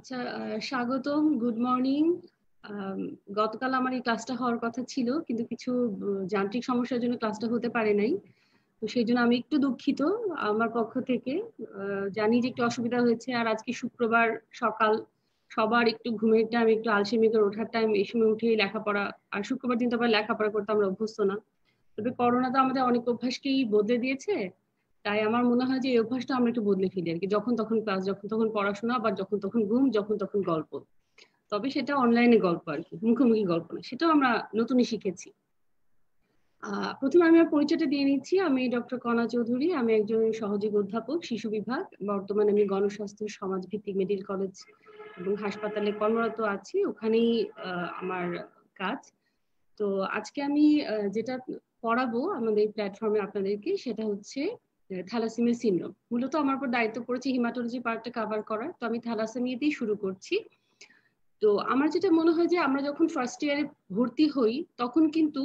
আচ্ছা, স্বাগতম, good morning. গতকাল আমার এই ক্লাসটা হওয়ার কথা ছিল, কিন্তু কিছু যান্ত্রিক সমস্যার জন্য ক্লাসটা হতে পারে নাই। তো সেই জন্য আমি একটু দুঃখিত আমার পক্ষ থেকে। জানি যে একটু অসুবিধা হয়েছে, আর আজকে শুক্রবার সকাল, সবার একটু ঘুমের টাইম, একটু আলসেমি করে ওঠার টাইম, এই সময় উঠে লেখাপড়া, আর শুক্রবার দিন তো আবার লেখাপড়া করতে আমরা অভ্যস্ত না। তবে করোনা তো আমাদের অনেক অভ্যাসকেই বদলে দিয়েছে, তাই আমার মনে হয় যে এই অভ্যাসটা আমরা একটু বদলে ফেলি আর কি। যখন তখন ক্লাস, যখন তখন পড়াশোনা, আবার যখন তখন ঘুম, যখন তখন গল্প। তবে সেটা অনলাইনে গল্প আর কি, মুখোমুখি গল্প না, সেটাও আমরা নতুনই শিখেছি। প্রথমে আমি আমার পরিচয়টা দিয়ে নিচ্ছি। আমি ডক্টর কণা চৌধুরী, আমি একজন সহযোগী অধ্যাপক শিশু বিভাগ। বর্তমানে আমি গণস্বাস্থ্য সমাজ ভিত্তিক মেডিকেল কলেজ এবং হাসপাতালে কর্মরত আছি, ওখানেই আমার কাজ। তো আজকে আমি যেটা পড়াবো আমাদের প্ল্যাটফর্মে আপনাদেরকে, সেটা হচ্ছে থ্যালাসেমিয়া সিনড্রোম। মূলত আমার উপর দায়িত্ব পড়েছে হিমাটোলজি পার্টটা কভার করার, তো আমি থ্যালাসেমিয়াতেই শুরু করছি। তো আমার যেটা মনে হয় যে আমরা যখন ফার্স্ট ইয়ারে ভর্তি হই, তখন কিন্তু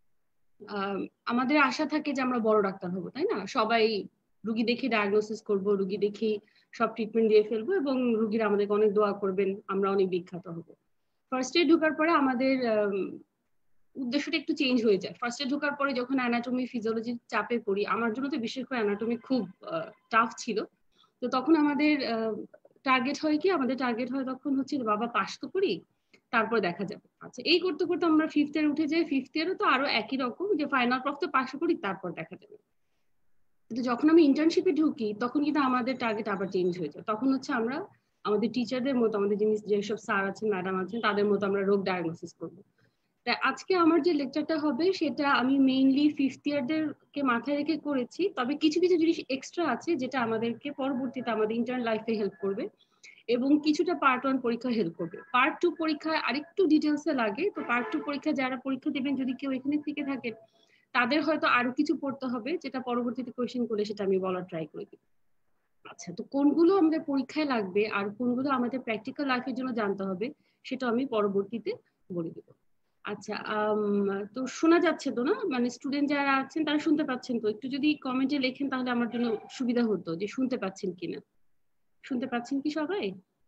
আমাদের আশা থাকে যে আমরা বড় ডাক্তার হবো, তাই না? সবাই রুগী দেখে ডায়াগনোসিস করব, রুগী দেখে সব ট্রিটমেন্ট দিয়ে ফেলবো, এবং রুগীরা আমাদেরকে অনেক দোয়া করবেন, আমরা অনেক বিখ্যাত হব। ফার্স্ট ইয়ার ঢোকার পরে আমাদের উদ্দেশ্যটা একটু চেঞ্জ হয়ে যায়। ফার্স্ট ইয়ার ঢোকার পরে যখন অ্যানাটমি ফিজিওলজির চাপে পড়ি, আমার জন্য তো বিশেষ করে অ্যানাটমি খুব টাফ ছিল। তো তখন আমাদের টার্গেট হয় কি, আমাদের টার্গেট হয় তখন হচ্ছে বাবা পাস তো করি, তারপর দেখা যাবে। আচ্ছা, এই করতে করতে আমরা ফিফথ ইয়ার উঠে যাই। ফিফথ ইয়ারও তো আরো একই রকম, যে ফাইনাল প্রফ তো পাস করি, তারপর দেখা যাবে। কিন্তু যখন আমি ইন্টার্নশিপে ঢুকি, তখন কিন্তু আমাদের টার্গেট আবার চেঞ্জ হয়ে যায়। তখন হচ্ছে আমরা আমাদের টিচারদের মতো, আমাদের যেসব স্যার আছেন, ম্যাডাম আছেন, তাদের মতো আমরা রোগ ডায়াগনোসিস করবো। তাই আজকে আমার যে লেকচারটা হবে, সেটা আমি মেইনলি ফিফথ ইয়ারদেরকে মাথায় রেখে করেছি। তবে কিছু কিছু জিনিস এক্সট্রা আছে যেটা আমাদেরকে পরবর্তীতে আমাদের ইন্টার্ন লাইফে হেল্প করবে, এবং কিছুটা পার্ট 1 পরীক্ষা হেল্প করবে। পার্ট 2 পরীক্ষা আরেকটু ডিটেলসে লাগে। তো পার্ট 2 পরীক্ষা যারা পরীক্ষা দেবেন, যদি কেউ এখানে থেকে থাকে, তাদের হয়তো আরো কিছু পড়তে হবে, যেটা পরবর্তীতে কোয়েশ্চেন করলে সেটা আমি বলার ট্রাই করি। আচ্ছা, তো কোনগুলো আমাদের পরীক্ষায় লাগবে আর কোনগুলো আমাদের প্র্যাকটিক্যাল লাইফের জন্য জানতে হবে, সেটা আমি পরবর্তীতে বলে দেব। আচ্ছা, তো শোনা যাচ্ছে তো না? মানে স্টুডেন্ট যারা আছেন তারা শুনতে পাচ্ছেন তো? একটু যদি কমেন্টে লেখেন তাহলে আমার জন্য সুবিধা হতো, যে শুনতে পাচ্ছেন কিনা। শুনতে পাচ্ছেন কি সবাই?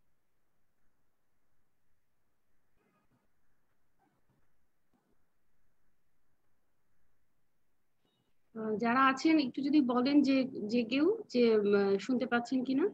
যারা আছেন একটু যদি বলেন যে যে কেউ যে শুনতে পাচ্ছেন কিনা।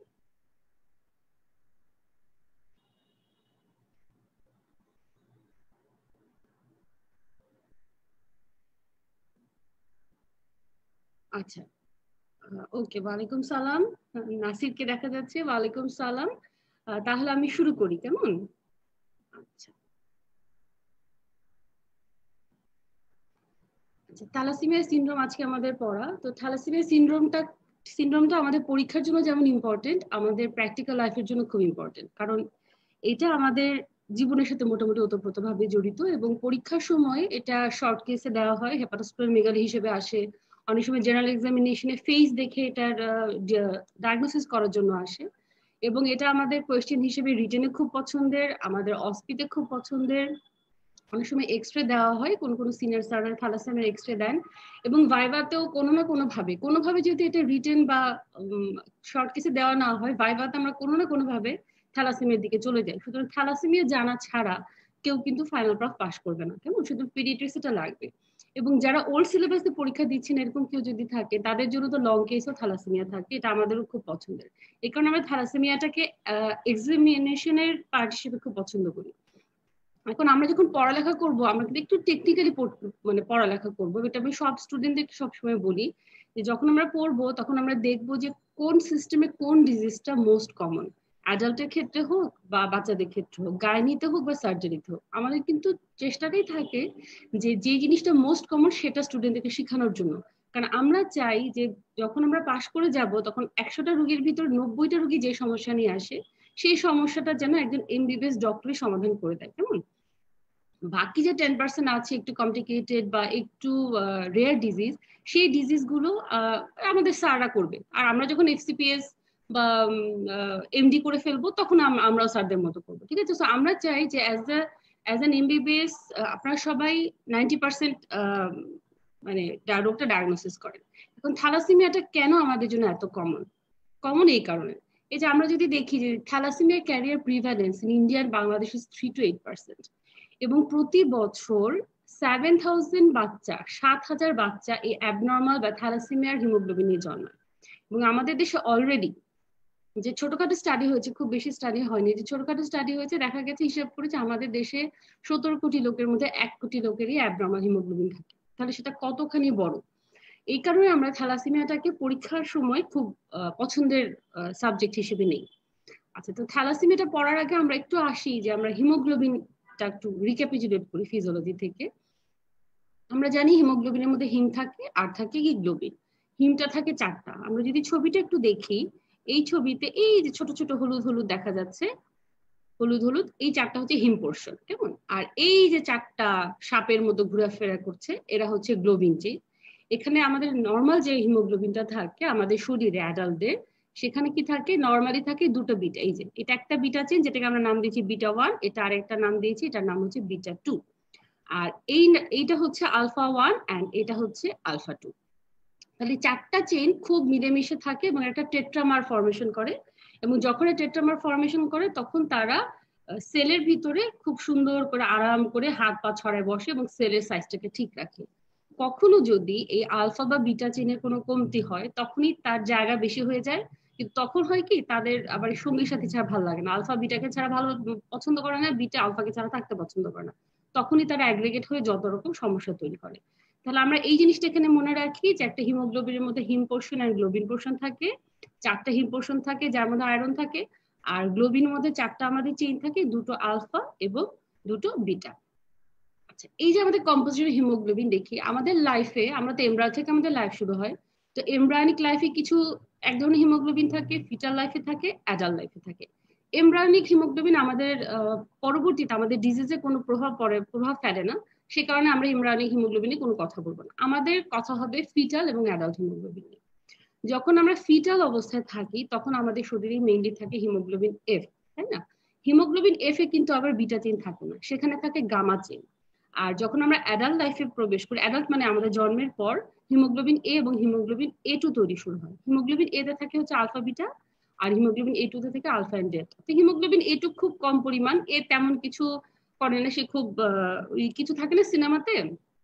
আচ্ছা, ওকে, ওয়ালাইকুম সালাম। নাসিরকে দেখা যাচ্ছে, ওয়ালাইকুম সালাম। তাহলে আমি শুরু করি, কেমন? আচ্ছা, থ্যালাসেমিয়া সিনড্রোম আজকে আমাদের পড়া। তো থ্যালাসেমিয়া সিনড্রোমটা আমাদের পরীক্ষার জন্য যেমন ইম্পর্টেন্ট, আমাদের প্র্যাকটিক্যাল লাইফের জন্য খুব ইম্পর্টেন্ট। কারণ এটা আমাদের জীবনের সাথে মোটামুটি ওতপ্রোতভাবে জড়িত, এবং পরীক্ষার সময় এটা শর্ট কেসে দেওয়া হয়, হেপাটোস্প্লেনোমেগালি হিসেবে আসে। অনেক সময় জেনারেল এক্সামিনেশনে ফেস দেখে এটার ডায়াগনোসিস করার জন্য আসে। এবং এটা আমাদের কোয়েশ্চেন হিসেবে রিটেনে খুব পছন্দের, আমাদের অস্পিতে খুব পছন্দের। অনেক সময় এক্সরে দেওয়া হয়, কোন কোন সিনিয়র স্যাররা থ্যালাসেমিয়ার এক্সরে দেন। এবং ভাইভাতেও কোনো না কোনোভাবে যদি এটা রিটেন বা শর্ট কেসে দেওয়া না হয়, ভাইভাতে আমরা কোনো না কোনোভাবে থ্যালাসেমিয়ার দিকে চলে যাই। সুতরাং থ্যালাসেমিয়া জানা ছাড়া কেউ কিন্তু ফাইনাল প্রফ পাস করবে না, কেমন? শুধু পিডিয়াট্রিক্স এটা লাগবে। এবং যারা ওল্ড সিলেবাসে পরীক্ষা দিচ্ছেন, এরকম কেউ যদি থাকে, তাদের জন্য তো লং কেসও থ্যালাসেমিয়া থাকে, এটা আমাদেরও খুব পছন্দের। এই কারণে আমরা থ্যালাসেমিয়াটাকে এক্সামিনেশনের পার্ট হিসেবে খুব পছন্দ করি। এখন আমরা যখন পড়ালেখা করব, আমরা কিন্তু একটু টেকনিক্যালি মানে পড়ালেখা করব। এটা আমি সব স্টুডেন্টদেরকে সবসময় বলি, যে যখন আমরা পড়বো তখন আমরা দেখবো যে কোন সিস্টেমে কোন ডিজিজটা মোস্ট কমন। অ্যাডাল্টের ক্ষেত্রে হোক বা বাচ্চাদের ক্ষেত্রে হোক, গাইনিতে হোক বা সার্জারিতে হোক, আমাদের কিন্তু চেষ্টাটাই থাকে যে যে জিনিসটা মোস্ট কমন সেটা স্টুডেন্টদেরকে শেখানোর জন্য। কারণ আমরা চাই যে যখন আমরা পাশ করে যাব, তখন 100টা রোগীর ভিতর 90টা রোগী যে সমস্যা নিয়ে আসে, সেই সমস্যাটা যেন একজন এমবিবিএস ডক্টরই সমাধান করে দেয়, কেমন? বাকি যে 10% আছে একটু কমপ্লিকেটেড বা একটু রেয়ার ডিজিজ, সেই ডিজিজ গুলো আমাদের স্যাররা করবে। আর আমরা যখন এফসিপিএস বা এমডি করে ফেলবো, তখন আমরাও স্যারদের মতো করবো, ঠিক আছে? তো আমরা চাই যে অ্যাজ অ্যান এমবিবিএস আপনারা সবাই 90% মানে রোগটা ডায়াগনোসিস করেন। এখন থ্যালাসেমিয়াটা কেন আমাদের জন্য এত কমন? কমন এই কারণে এই যে আমরা যদি দেখি যে thalassaemia carrier prevalence in India and Bangladesh is 3 to 8%, এবং প্রতি বছর 7,000 বাচ্চা, 7,000 বাচ্চা এই অ্যাবনর্মাল বা থ্যালাসেমিয়ার হিমোগ্লোবিন নিয়ে জন্মায়। এবং আমাদের দেশে অলরেডি যে ছোটখাটো স্টাডি হয়েছে, খুব বেশি স্টাডি হয়নি, যে ছোটখাটো স্টাডি হয়েছে, দেখা গেছে হিসাব করেছে আমাদের দেশে 17 কোটি লোকের মধ্যে 1 কোটি লোকেরই অ্যাবনর্মাল হিমোগ্লোবিন থাকে। তাহলে সেটা কতখানি বড়। এই কারণে আমরা থ্যালাসেমিয়াটাকে পরীক্ষার সময় খুব পছন্দের সাবজেক্ট হিসেবে নেই। আচ্ছা, তো থ্যালাসেমিয়াটা পড়ার আগে আমরা একটু আসি যে আমরা হিমোগ্লোবিনটা একটু রিক্যাপিচুলেট করি ফিজিওলজি থেকে। আমরা জানি হিমোগ্লোবিনের মধ্যে হিম থাকে আর থাকে কি গ্লোবিন। হিমটা থাকে 4টা। আমরা যদি ছবিটা একটু দেখি, এই ছবিতে এই যে ছোট ছোট হলুদ হলুদ দেখা যাচ্ছে, হলুদ হলুদ, এই 4টা হচ্ছে হিম পোর্শন, কেমন? আর এই যে 4টা সাপের মতো ঘোরাফেরা করছে, এরা হচ্ছে গ্লোবিন চেইন। এখানে আমাদের নর্মাল যে হিমোগ্লোবিনটা থাকে আমাদের শরীরে অ্যাডাল্টদের, সেখানে কি থাকে? নর্মালি থাকে 2টো বিটা। এই যে এটা একটা বিটা চেইন, যেটাকে আমরা নাম দিয়েছি বিটা 1, এটা আরেকটা নাম দিয়েছি, এটার নাম হচ্ছে বিটা 2। আর এইটা হচ্ছে আলফা 1 এন্ড এটা হচ্ছে আলফা 2। তাহলে 4টা চেইন খুব মিলেমিশে থাকে এবং একটা টেট্রামার ফর্মেশন করে। এবং যখন টেট্রামার ফর্মেশন করে তখন তারা সেলের ভিতরে খুব সুন্দর করে আরাম করে হাত পা ছড়ায় বসে এবং সেলের সাইজটাকে ঠিক রাখে। কখনো যদি এই আলফা বা বিটা চেইনের কোনো কমতি হয়, তখনই তার জায়গা বেশি হয়ে যায়। কিন্তু তখন হয় কি, তাদের আবার সঙ্গী সাথী ছাড়া ভালো লাগে না, আলফা বিটাকে ছাড়া ভালো পছন্দ করে না, বিটা আলফাকে ছাড়া থাকতে পছন্দ করে না। তখনই তারা অ্যাগ্রিগেট হয়ে যত রকম সমস্যা তৈরি করে। তাহলে আমরা এই জিনিসটা এখানে মনে রাখি যে একটা হিমোগ্লোবিনের মধ্যে হিম পোর্শন আর গ্লোবিন পোর্শন থাকে। 4টা হিম পোর্শন থাকে যার মধ্যে আয়রন থাকে। আর গ্লোবিনের মধ্যে 4টা আমাদের চেইন থাকে, 2টো আলফা এবং 2টো বিটা। আচ্ছা, এই যে আমাদের কম্পোজিশন হিমোগ্লোবিন দেখি আমাদের লাইফে, আমরা তো এমব্রায়ো থেকে আমাদের লাইফ শুরু হয়। তো এমব্রায়োনিক লাইফে কিছু এক ধরনের হিমোগ্লোবিন থাকে, ফিটাল লাইফে থাকে, অ্যাডাল্ট লাইফে থাকে। এমব্রায়োনিক হিমোগ্লোবিন আমাদের পরবর্তীতে আমাদের ডিজিজে কোনো প্রভাব ফেলে না। সে কারণে আমরা এমব্রায়োনিক হিমোগ্লোবিনে কোনো কথা বলবো না, আমাদের কথা হবে ফিটাল এবং অ্যাডাল্ট হিমোগ্লোবিন নিয়ে। যখন আমরা ফিটাল অবস্থায় থাকি তখন আমাদের শরীরে মেইনলি থাকে হিমোগ্লোবিন এফ, তাই না? হিমোগ্লোবিন এফ এ কিন্তু আবার বিটা চেইন থাকে না, সেখানে থাকে গামা চেইন। আর যখন আমরা অ্যাডাল্ট লাইফে প্রবেশ করি, অ্যাডাল্ট মানে আমাদের জন্মের পর, হিমোগ্লোবিন এ এবং হিমোগ্লোবিন A2 তৈরি শুরু হয়। হিমোগ্লোবিন এ তে থাকে হচ্ছে আলফা বিটা, আর হিমোগ্লোবিন A2 তে থাকে আলফা এন্ড ডেল্টা। তো হিমোগ্লোবিন A2 খুব কম পরিমাণ, এ তেমন কিছু করে না, সে খুব কিছু থাকে না সিনেমাতে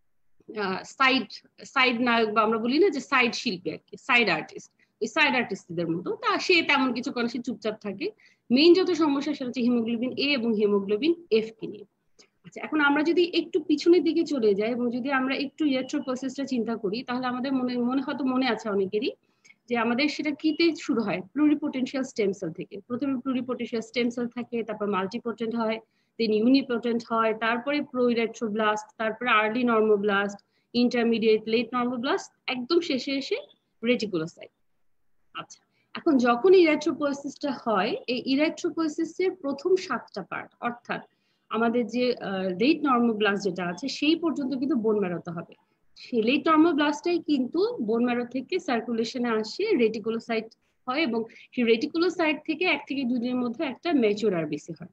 সাইড সাইড নায়ক, বা আমরা বলি না যে সাইড শিল্পী আর কি, সাইড আর্টিস্ট, ওই সাইড আর্টিস্টদের মতো। তা সে তেমন কিছু করে, সে চুপচাপ থাকে। মেইন যত সমস্যা সেটা হচ্ছে হিমোগ্লোবিন এ এবং হিমোগ্লোবিন এফ কে নিয়ে। আচ্ছা, এখন আমরা যদি একটু পিছনের দিকে চলে যাই এবং যদি আমরা একটু ইলেকট্রোপোসিসটা চিন্তা করি, তাহলে আমাদের মনে হয়তো মনে আছে অনেকেরই যে আমাদের সেটা কিতে শুরু হয়, প্লুরিপোটেনশিয়াল স্টেম সেল থেকে। প্রথমে প্লুরিপোটেনশিয়াল স্টেম সেল থাকে, তারপর মাল্টিপোটেন্ট হয়, দেন ইউনিপোটেন্ট হয়, তারপরে প্রোইলেকট্রোব্লাস্ট, তারপরে early normoblast, intermediate, late normoblast, একদম শেষে এসে রেটিকুলোসাইট। আচ্ছা, এখন যখন ইলেকট্রোপোয়েসিসটা হয়, এই ইলেকট্রোপোয়েসিসের প্রথম 7টা পার্ট, অর্থাৎ আমাদের যে লেট নর্মোব্লাস্ট যেটা আছে সেই পর্যন্ত কিন্তু বোন ম্যারোতে হবে। সেই লেট নর্মোব্লাস্টটাই কিন্তু বোন ম্যারো থেকে সার্কুলেশনে আসে, রেটিকুলোসাইট হয়, এবং সেই রেটিকুলোসাইট থেকে 1 থেকে 2 দিনের মধ্যে একটা ম্যাচিউর আরবিসি হয়।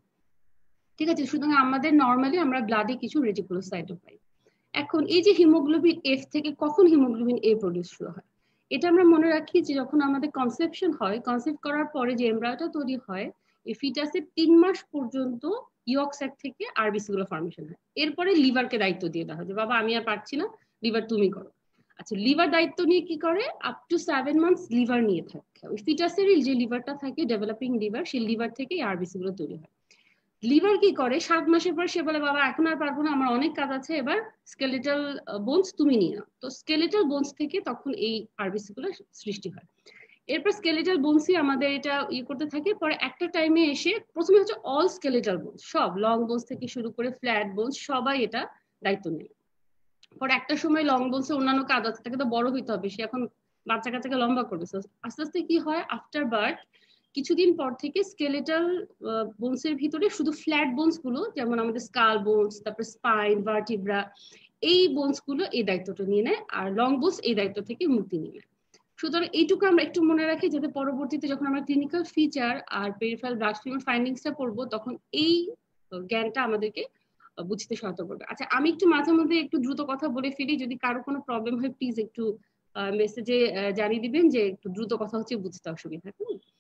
ঠিক আছে, সুতরাং আমাদের নর্মালি আমরা ব্লাডে কিছু রেটিকুলোসাইটও পাই। এখন এই যে হিমোগ্লোবিন এফ থেকে কখন হিমোগ্লোবিন এ প্রডিউস শুরু হয়, এটা আমরা মনে রাখি যে যখন আমাদের কনসেপশন হয়, কনসেপ্ট করার পরে যে এমব্রায়োটা তৈরি হয়, এই ফিটাসের 3 মাস পর্যন্ত ইয়ক স্যাক থেকে আরবিসি গুলো ফর্মেশন হয়। এরপরে লিভারকে দায়িত্ব দিয়ে দেওয়া হয় যে বাবা আমি আর পারছি না, লিভার তুমি করো। আচ্ছা, লিভার দায়িত্ব নিয়ে কি করে, আপ টু 7 মান্থস লিভার নিয়ে থাকে। ওই ফিটাসের যে লিভারটা থাকে, ডেভেলপিং লিভার, সেই লিভার থেকে আরবিসি গুলো তৈরি হয়। লিভার কি করে, 7 মাসের পর সে বলে বাবা এখন আর পারবো না, আমার অনেক কাজ আছে, এবার স্কেলেটাল বোনস তুমি নিয়ে নাও। তো স্কেলেটাল বোনস থেকে তখন এই আরবিসি গুলো সৃষ্টি হয়। এরপর স্কেলেটাল বোনসই আমাদের এটা করতে থাকে। পরে একটা টাইমে এসে প্রথমে হচ্ছে অল স্কেলেটাল বোনস, সব লং বোনস থেকে শুরু করে ফ্ল্যাট বোনস সবাই এটা দায়িত্ব নেয়। পরে একটা সময় লং বোনস এর অন্যান্য কাজ আছে, তাকে তো বড় হইতে হবে, সে এখন বাচ্চা কাচ্চাকে লম্বা করবে। আস্তে আস্তে কি হয়, আফটার বার্থ কিছুদিন পর থেকে স্কেলেটাল বোনসের ভিতরে শুধু ফ্ল্যাট বোনস গুলো, যেমন আমাদের স্কাল বোনস, তারপর স্পাইন, ভার্টিব্রা, এই বোনস গুলো এই দায়িত্বটা নিয়ে নেয়, আর লং বোনস এই দায়িত্ব থেকে মুক্তি নিয়ে নেয়। সুতরাং এইটুকু আমরা একটু মনে রাখি, যাতে পরবর্তীতে যখন আমরা ক্লিনিক্যাল ফিচার আর পেরিফেরাল ব্লাড স্ট্রিমের ফাইন্ডিংসটা পড়বো, তখন এই জ্ঞানটা আমাদেরকে বুঝতে সহায়তা করবে। আচ্ছা, আমি একটু মাঝে মধ্যে একটু দ্রুত কথা বলে ফেলি, যদি কারো কোনো প্রবলেম হয় প্লিজ একটু মেসেজে জানিয়ে দিবেন যে একটু দ্রুত কথা হচ্ছে, বুঝতে অসুবিধা।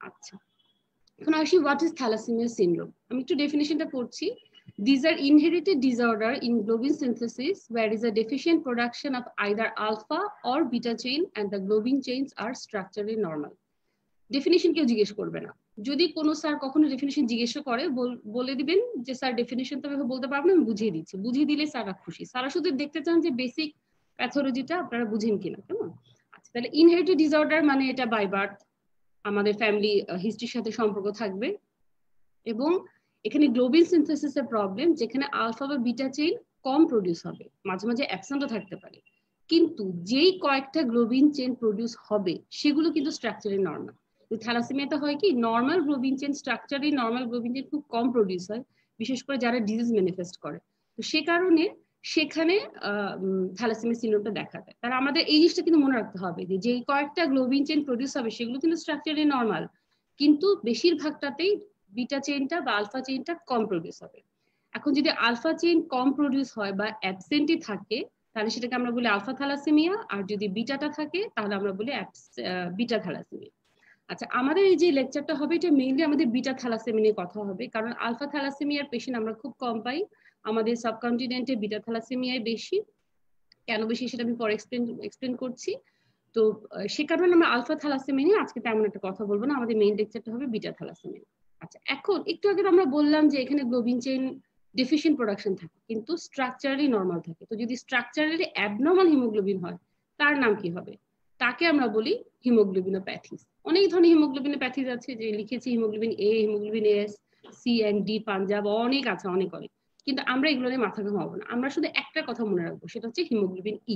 আচ্ছা, এখন আসি হোয়াট ইজ থ্যালাসেমিয়া সিনড্রোম। আমি একটু ডেফিনিশনটা পড়ছি। These are inherited disorder in globin synthesis where is a deficient production of either alpha or beta chain and the globin chains are structurally normal. Definition কেউ জিজ্ঞেস করবে না। যদি কোনো স্যার কখনো ডেফিনিশন জিজ্ঞেস করে বলে দিবেন যে স্যার ডেফিনিশন তো আমি বলতে পারবো না, আমি বুঝিয়ে দিচ্ছি। বুঝিয়ে দিলে স্যাররা খুশি। স্যাররা শুধু দেখতে চান যে বেসিক প্যাথোলজিটা আপনারা বুঝেন কিনা, কেমন? আচ্ছা, তাহলে ইনহেরিটেড ডিসঅর্ডার মানে এটা বাই বার্থ, আমাদের ফ্যামিলি হিস্ট্রির সাথে সম্পর্ক থাকবে। এবং এখানে গ্লোবিন সিনথেসিসের প্রবলেম, যেখানে আলফা বা বিটা চেইন কম প্রডিউস হবে, মাঝে মাঝে অ্যাবসেন্টও থাকতে পারে, কিন্তু যেই কয়েকটা গ্লোবিন চেইন প্রডিউস হবে সেগুলো কিন্তু স্ট্রাকচারে নর্মাল। থ্যালাসেমিয়াতে হয় কি, নর্মাল গ্লোবিন চেইন স্ট্রাকচারে নর্মাল গ্লোবিন চেইন খুব কম প্রডিউস হয়, বিশেষ করে যারা ডিজিজ ম্যানিফেস্ট করে। তো সে কারণে সেখানে থ্যালাসেমিয়া সিনড্রোমটা দেখা দেয়। তার আমাদের এই জিনিসটা কিন্তু মনে রাখতে হবে যে যেই কয়েকটা গ্লোবিন চেইন প্রডিউস হবে সেগুলো কিন্তু স্ট্রাকচারে নর্মাল, কিন্তু বেশিরভাগটাতেই বিটা চেইনটা বা আলফা চেইনটা কম প্রডিউস হবে। এখন যদি আলফা চেইন কম প্রডিউস হয় বা অ্যাবসেন্টই থাকে তাহলে সেটাকে আমরা বলি আলফা থ্যালাসেমিয়া, আর যদি বিটাটা থাকে তাহলে আমরা বলি বিটা থ্যালাসেমিয়া। আচ্ছা, আমাদের এই যে লেকচারটা হবে এটা মেইনলি আমাদের বিটা থ্যালাসেমিয়া নিয়ে কথা হবে, কারণ আলফা থ্যালাসেমিয়ার পেশেন্ট আমরা খুব কম পাই। আমাদের সাবকন্টিনেন্টে বিটা থ্যালাসেমিয়াই বেশি। কেন বেশি সেটা আমি পরে এক্সপ্লেন করছি। তো সে কারণে আমরা আলফা থ্যালাসেমিয়া নিয়ে আজকে তেমন একটা কথা বলবো না, আমাদের মেইন লেকচারটা হবে বিটা থ্যালাসেমিয়া। আচ্ছা, এখন একটু আগে আমরা বললাম যে এখানে গ্লোবিন চেইন ডেফিশিয়েন্ট প্রোডাকশন থাকে কিন্তু স্ট্রাকচারালি নরমাল থাকে। তো যদি স্ট্রাকচারালি অ্যাবনর্মাল হিমোগ্লোবিন হয় তার নাম কি হবে? তাকে আমরা বলি হিমোগ্লোবিনোপ্যাথিস। অনেক ধরনের হিমোগ্লোবিনোপ্যাথিস আছে, যে লিখেছি haemoglobin A, haemoglobin S, C and D Punjab, অনেক আছে, অনেক অনেক। কিন্তু আমরা এগুলো নিয়ে মাথা ঘামাবো না, আমরা শুধু একটা কথা মনে রাখবো, সেটা হচ্ছে হিমোগ্লোবিন ই।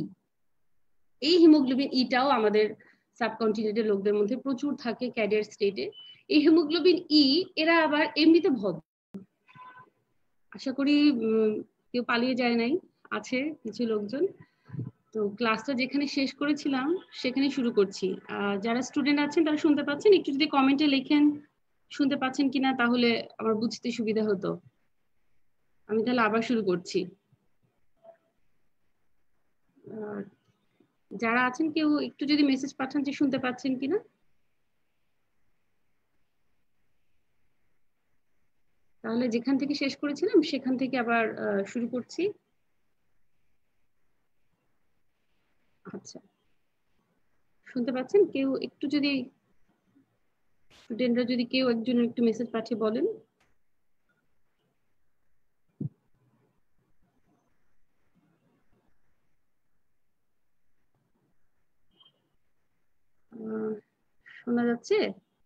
এই হিমোগ্লোবিন ইটাও আমাদের সাবকন্টিনেন্টের লোকদের মধ্যে প্রচুর থাকে ক্যাডেট স্টেটে। এই হিমোগ্লোবিন ই এরা আবার এমনিতে ভদ্র, আশা করি কেউ পালিয়ে যায় নাই, আছে কিছু লোকজন। তো ক্লাসটা যেখানে শেষ করেছিলাম সেখানে শুরু করছি। যারা স্টুডেন্ট আছেন তারা শুনতে পাচ্ছেন? একটু যদি কমেন্টে লেখেন শুনতে পাচ্ছেন কিনা তাহলে আমার বুঝতে সুবিধা হতো। আমি তাহলে আবার শুরু করছি। যারা আছেন কেউ একটু যদি মেসেজ পাঠান যে শুনতে পাচ্ছেন কিনা। তাহলে যেখান থেকে শেষ করেছিলাম সেখান থেকে আবার শুরু করছি। আচ্ছা, শুনতে পাচ্ছেন? কেউ একটু যদি, স্টুডেন্টরা যদি কেউ একজন একটু মেসেজ পাঠিয়ে বলেন। শোনা যাচ্ছে?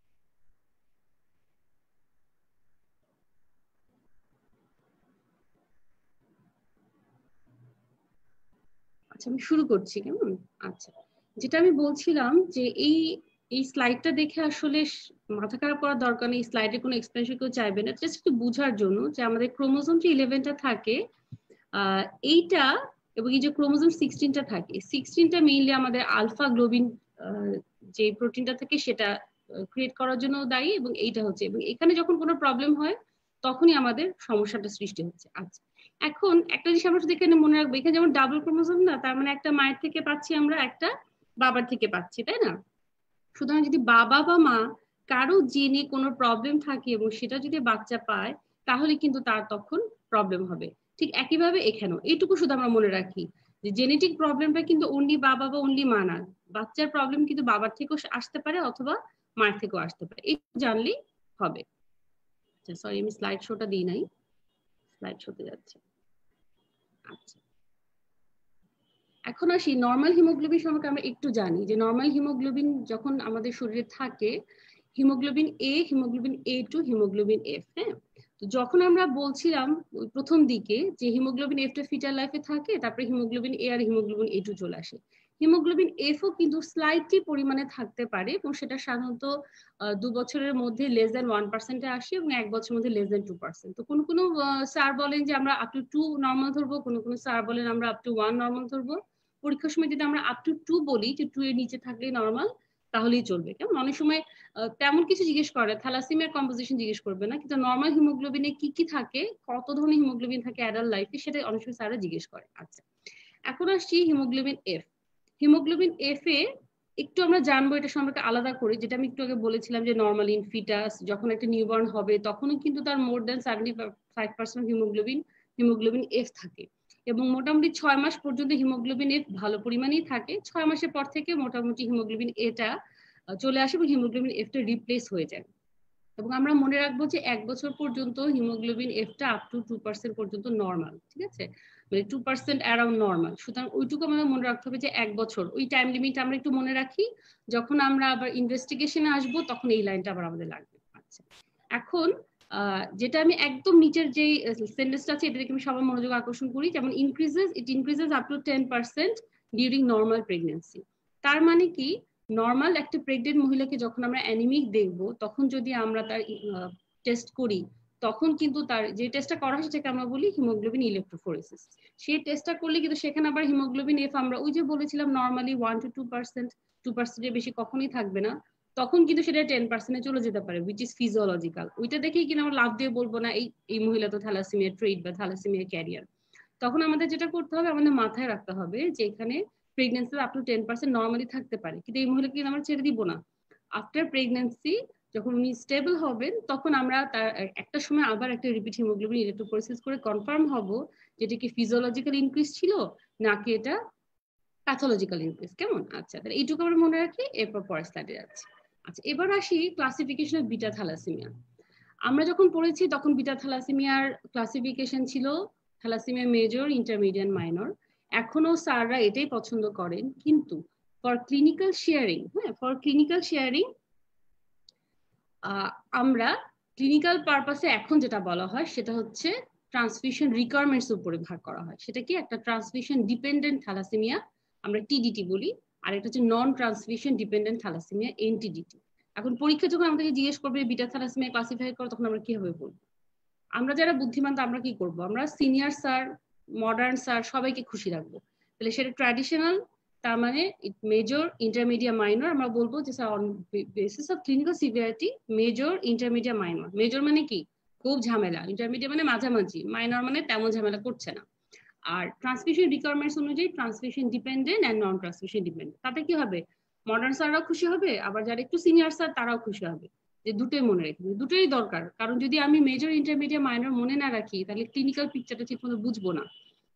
আচ্ছা, আমি শুরু করছি, কেমন? আচ্ছা, যেটা আমি বলছিলাম যে এই এই স্লাইডটা দেখে আসলে মাথা খারাপ করার দরকার নেই, স্লাইডে কোনো এক্সপ্লেনেশন কেউ চাইবে না, জাস্ট একটু বোঝার জন্য যে আমাদের ক্রোমোজোম যে 11টা থাকে এইটা, এবং এই যে ক্রোমোজোম 16টা থাকে, 16টা মেইনলি আমাদের আলফা গ্লোবিন যে প্রোটিনটা থাকে সেটা ক্রিয়েট করার জন্য দায়ী, এবং এইটা হচ্ছে, এবং এখানে যখন কোনো প্রবলেম হয় তখনই আমাদের সমস্যাটা সৃষ্টি হচ্ছে। আচ্ছা, এখন একটা জিনিস আমরা শুধু এখানে মনে রাখবো, এখানে যেমন ডাবল ক্রোমোজোম না, তার মানে একটা মায়ের থেকে পাচ্ছি আমরা, একটা বাবার থেকে পাচ্ছি, তাই না? সুতরাং যদি বাবা বা মা কারো জিনে কোনো প্রবলেম থাকে এবং সেটা যদি বাচ্চা পায় তাহলে কিন্তু তার তখন প্রবলেম হবে। ঠিক একইভাবে এখানেও এইটুকু শুধু আমরা মনে রাখি যে জেনেটিক প্রবলেমটা কিন্তু অনলি বাবা বা অনলি মা না, বাচ্চার প্রবলেম কিন্তু বাবার থেকেও আসতে পারে অথবা মায়ের থেকেও আসতে পারে, এই জানলেই হবে। আচ্ছা, সরি আমি স্লাইড শোটা দিই নাই, স্লাইড শোতে যাচ্ছে। আচ্ছা, এখন আসি নর্মাল হিমোগ্লোবিন সম্পর্কে আমরা একটু জানি যে নর্মাল হিমোগ্লোবিন যখন আমাদের শরীরে থাকে, haemoglobin A, haemoglobin A2, haemoglobin F, হ্যাঁ? তো যখন আমরা বলছিলাম প্রথম দিকে যে হিমোগ্লোবিন F টা ফিটাল লাইফে থাকে, তারপরে haemoglobin A R haemoglobin A2 চলে আসে। হিমোগ্লোবিন F ও কিন্তু স্লাইটলি পরিমাণে থাকতে পারে এবং সেটা সাধারণত 2 বছরের মধ্যে লেস দ্যান 1% আসে এবং 1 বছরের মধ্যে লেস দ্যান 2%। তো কোনো কোনো স্যার বলেন যে আমরা আপ টু 2 নর্মাল ধরবো, কোনো কোনো স্যার বলেন আমরা আপ টু 1 নর্মাল ধরবো। পরীক্ষার সময় যদি আমরা আপ টু 2 বলি, যে 2 এর নিচে থাকলেই নর্মাল, তাহলেই চলবে। কেমন? অনেক সময় তেমন কিছু জিজ্ঞেস করে, থ্যালাসেমিয়ার কম্পোজিশন জিজ্ঞেস করবে না, কিন্তু নর্মাল হিমোগ্লোবিনে কি কি থাকে, কত ধরনের হিমোগ্লোবিন থাকে অ্যাডাল্ট লাইফে, সেটা অনেক সময় স্যাররা জিজ্ঞেস করে। আচ্ছা, এখন আসছি হিমোগ্লোবিন এফ। হিমোগ্লোবিন এফ এ একটু আমরা জানবো এটা সম্পর্কে আলাদা করে, যেটা আমি একটু আগে বলেছিলাম যে নর্মাল ইন ফিটাস যখন একটা নিউবর্ন হবে তখনও কিন্তু তার মোর দ্যান 75% হিমোগ্লোবিন এফ থাকে, এবং মোটামুটি 6 মাস পর্যন্ত হিমোগ্লোবিন এফ ভালো পরিমাণেই থাকে। 6 মাসের পর থেকে মোটামুটি হিমোগ্লোবিন এটা চলে আসে এবং হিমোগ্লোবিন এফটা রিপ্লেস হয়ে যায়। এবং আমরা মনে রাখবো যে 1 বছর পর্যন্ত হিমোগ্লোবিন এফটা আপ টু 2% পর্যন্ত নর্মাল, ঠিক আছে, মানে 2% অ্যারাউন্ড নর্মাল। সুতরাং ওইটুকু আমাদের মনে রাখতে হবে যে 1 বছর, ওই টাইম লিমিট আমরা একটু মনে রাখি। যখন আমরা আবার ইনভেস্টিগেশনে আসবো তখন এই লাইনটা আবার আমাদের লাগবে। আচ্ছা, এখন যেটা আমি একদম নিচের যে সেন্টেন্সটা আছে এটা দেখে আমি সবার মনোযোগ আকর্ষণ করি, যেমন it increases up to 10% during normal pregnancy. তার মানে কি, নর্মাল একটা প্রেগনেন্ট মহিলাকে যখন আমরা অ্যানিমিক দেখবো তখন যদি আমরা তার টেস্ট করি তখন কিন্তু তার যে টেস্টটা করা হয় সেটাকে আমরা বলি হিমোগ্লোবিন ইলেকট্রোফোরেসিস। সেই টেস্টটা করলে কিন্তু সেখানে আবার হিমোগ্লোবিন এফ আমরা ওই যে বলেছিলাম নর্মালি 1 to 2% এর বেশি কখনোই থাকবে না, তখন কিন্তু সেটা 10% চলে যেতে পারে, উইচ ইজ ফিজিওলজিক্যাল। ওইটা দেখেই কিন্তু আমরা লাভ দিয়ে বলবো না এই মহিলা তো থ্যালাসেমিয়া ট্রেড বা থ্যালাসেমিয়া ক্যারিয়ার। তখন আমাদের যেটা করতে হবে, আমাদের মাথায় রাখতে হবে যে এখানে প্রেগন্যান্সি আপ টু 10% নর্মালি থাকতে পারে, কিন্তু এই মহিলাকে কিন্তু আমরা ছেড়ে দিব না। আফটার প্রেগন্যান্সি যখন উনি স্টেবল হবেন তখন আমরা তার একটা সময় আবার একটা রিপিট হিমোগ্লোবিন ইলেকট্রোফোরেসিস করে কনফার্ম হব যেটা কি ফিজিওলজিক্যাল ইনক্রিজ ছিল নাকি এটা প্যাথোলজিক্যাল ইনক্রিজ। কেমন? আচ্ছা, তাহলে এইটুকু আমরা মনে রাখি, এরপর পরের স্লাইডে যাচ্ছি। আচ্ছা, এবার আসি ক্লাসিফিকেশন অফ বিটা থ্যালাসেমিয়া। আমরা যখন পড়েছি তখন বিটা থ্যালাসেমিয়ার ক্লাসিফিকেশন ছিল থ্যালাসেমিয়া মেজর, ইন্টারমিডিয়েট, মাইনর। এখনো স্যাররা এটাই পছন্দ করেন, কিন্তু ফর ক্লিনিক্যাল শেয়ারিং আমরা ক্লিনিক্যাল পারপাসে এখন যেটা বলা হয় সেটা হচ্ছে ট্রান্সফিউশন রিকোয়ারমেন্টস উপরে ভাগ করা হয়। সেটা কি, একটা ট্রান্সফিউশন ডিপেন্ডেন্ট থ্যালাসেমিয়া আমরা টিডিটি বলি, আর এটা হচ্ছে non transfusion dependent thalassaemia NTDT. এখন পরীক্ষা যখন আমাদেরকে জিজ্ঞেস করবে বিটা থ্যালাসেমিয়া ক্লাসিফাই করো তখন আমরা কিভাবে বলবো? আমরা যারা বুদ্ধিমান আমরা কি করব, আমরা সিনিয়র স্যার, মডার্ন স্যার সবাইকে খুশি রাখবো। তাহলে সেটা ট্র্যাডিশনাল, তার মানে মেজর, ইন্টারমিডিয়েট, মাইনর আমরা বলবো যে sir on basis of clinical severity major, intermediate, minor. Major মানে কি, খুব ঝামেলা, ইন্টারমিডিয়েট মানে মাঝামাঝি, মাইনর মানে তেমন ঝামেলা করছে না। আর ট্রান্সমিশন রিকোয়ারমেন্টস অনুযায়ী transmission dependent and non transmission dependent. তাতে কি হবে, মডার্ন স্যাররাও খুশি হবে, আবার যারা একটু সিনিয়র স্যার তারাও খুশি হবে। যে দুটোই মনে রাখি, দুটোই দরকার, কারণ যদি আমি মেজর, ইন্টারমিডিয়েট, মাইনর মনে না রাখি তাহলে ক্লিনিক্যাল পিকচারটা ঠিক মতো বুঝবো না।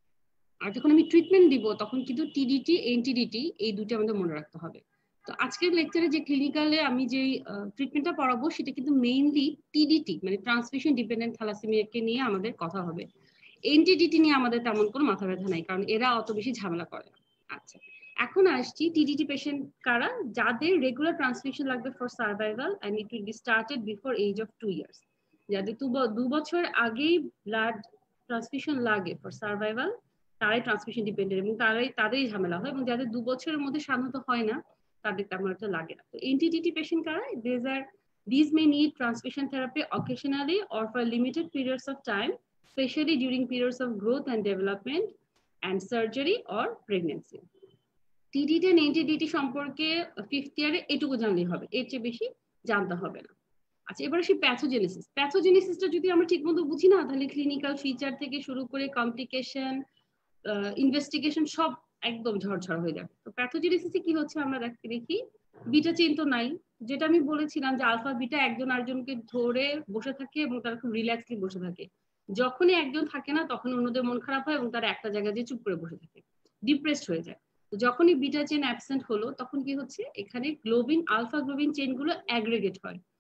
আর যখন আমি ট্রিটমেন্ট দিব তখন কিন্তু টিডিটি, এনটিডিটি এই দুটো আমাদের মনে রাখতে হবে। তো আজকের লেকচারে যে ক্লিনিক্যালে আমি যে ট্রিটমেন্টটা পড়াবো সেটা কিন্তু মেইনলি টিডিটি মানে ট্রান্সমিশন ডিপেন্ডেন্ট থ্যালাসেমিয়াকে নিয়ে আমাদের কথা হবে। এনটিডিটি নিয়ে আমাদের তেমন কোনো মাথা ব্যথা নাই, কারণ এরা অত বেশি ঝামেলা করে না। আচ্ছা, এখন আসছি টিডিটি পেশেন্ট কারা, যাদের রেগুলার ট্রান্সফিউশন লাগবে for survival and it will be started before age of 2 years. যাদের 2 বছর আগেই ব্লাড ট্রান্সফিউশন লাগে ফর সার্ভাইভাল তারাই ট্রান্সমিশন ডিপেন্ডেন্ট এবং তাদেরই ঝামেলা হয়, এবং যাদের 2 বছরের মধ্যে সাধারণত হয় না তাদের তেমন একটা লাগে না। তো এনটিডিটি পেশেন্ট কারা, these may need transfusion therapy occasionally or for limited periods of time, especially during periods of growth and development and surgery or pregnancy. TDT and NTDT সম্পর্কে 5th ইয়ারে এটুকু জানলেই হবে, এর চেয়ে বেশি জানতে হবে না। আচ্ছা, এবার আসি প্যাথোজেনেসিসটা যদি আমরা ঠিকমতো বুঝি না তাহলে ক্লিনিক্যাল ফিচার থেকে শুরু করে কমপ্লিকেশন, ইনভেস্টিগেশন সব একদম ঝড়ঝড় হয়ে যাবে। তো প্যাথোজেনেসিসে কি হচ্ছে আমরা দেখি, বিটা চেইন তো নাই, যেটা আমি বলেছিলাম যে আলফা বিটা একজন আরেকজনকে ধরে বসে থাকে এবং তারা খুব রিল্যাক্সলি বসে থাকে। যখনই একজন থাকে না তখন অন্যদের মন খারাপ হয় এবং তারা একটা জায়গায় দিয়ে চুপ করে বসে থাকে, ডিপ্রেসড হয়ে যায়। তো যখনই বিটা চেইন অ্যাবসেন্ট হলো তখন কি হচ্ছে, এখানে গ্লোবিন, আলফা গ্লোবিন চেইন গুলো অ্যাগ্রিগেট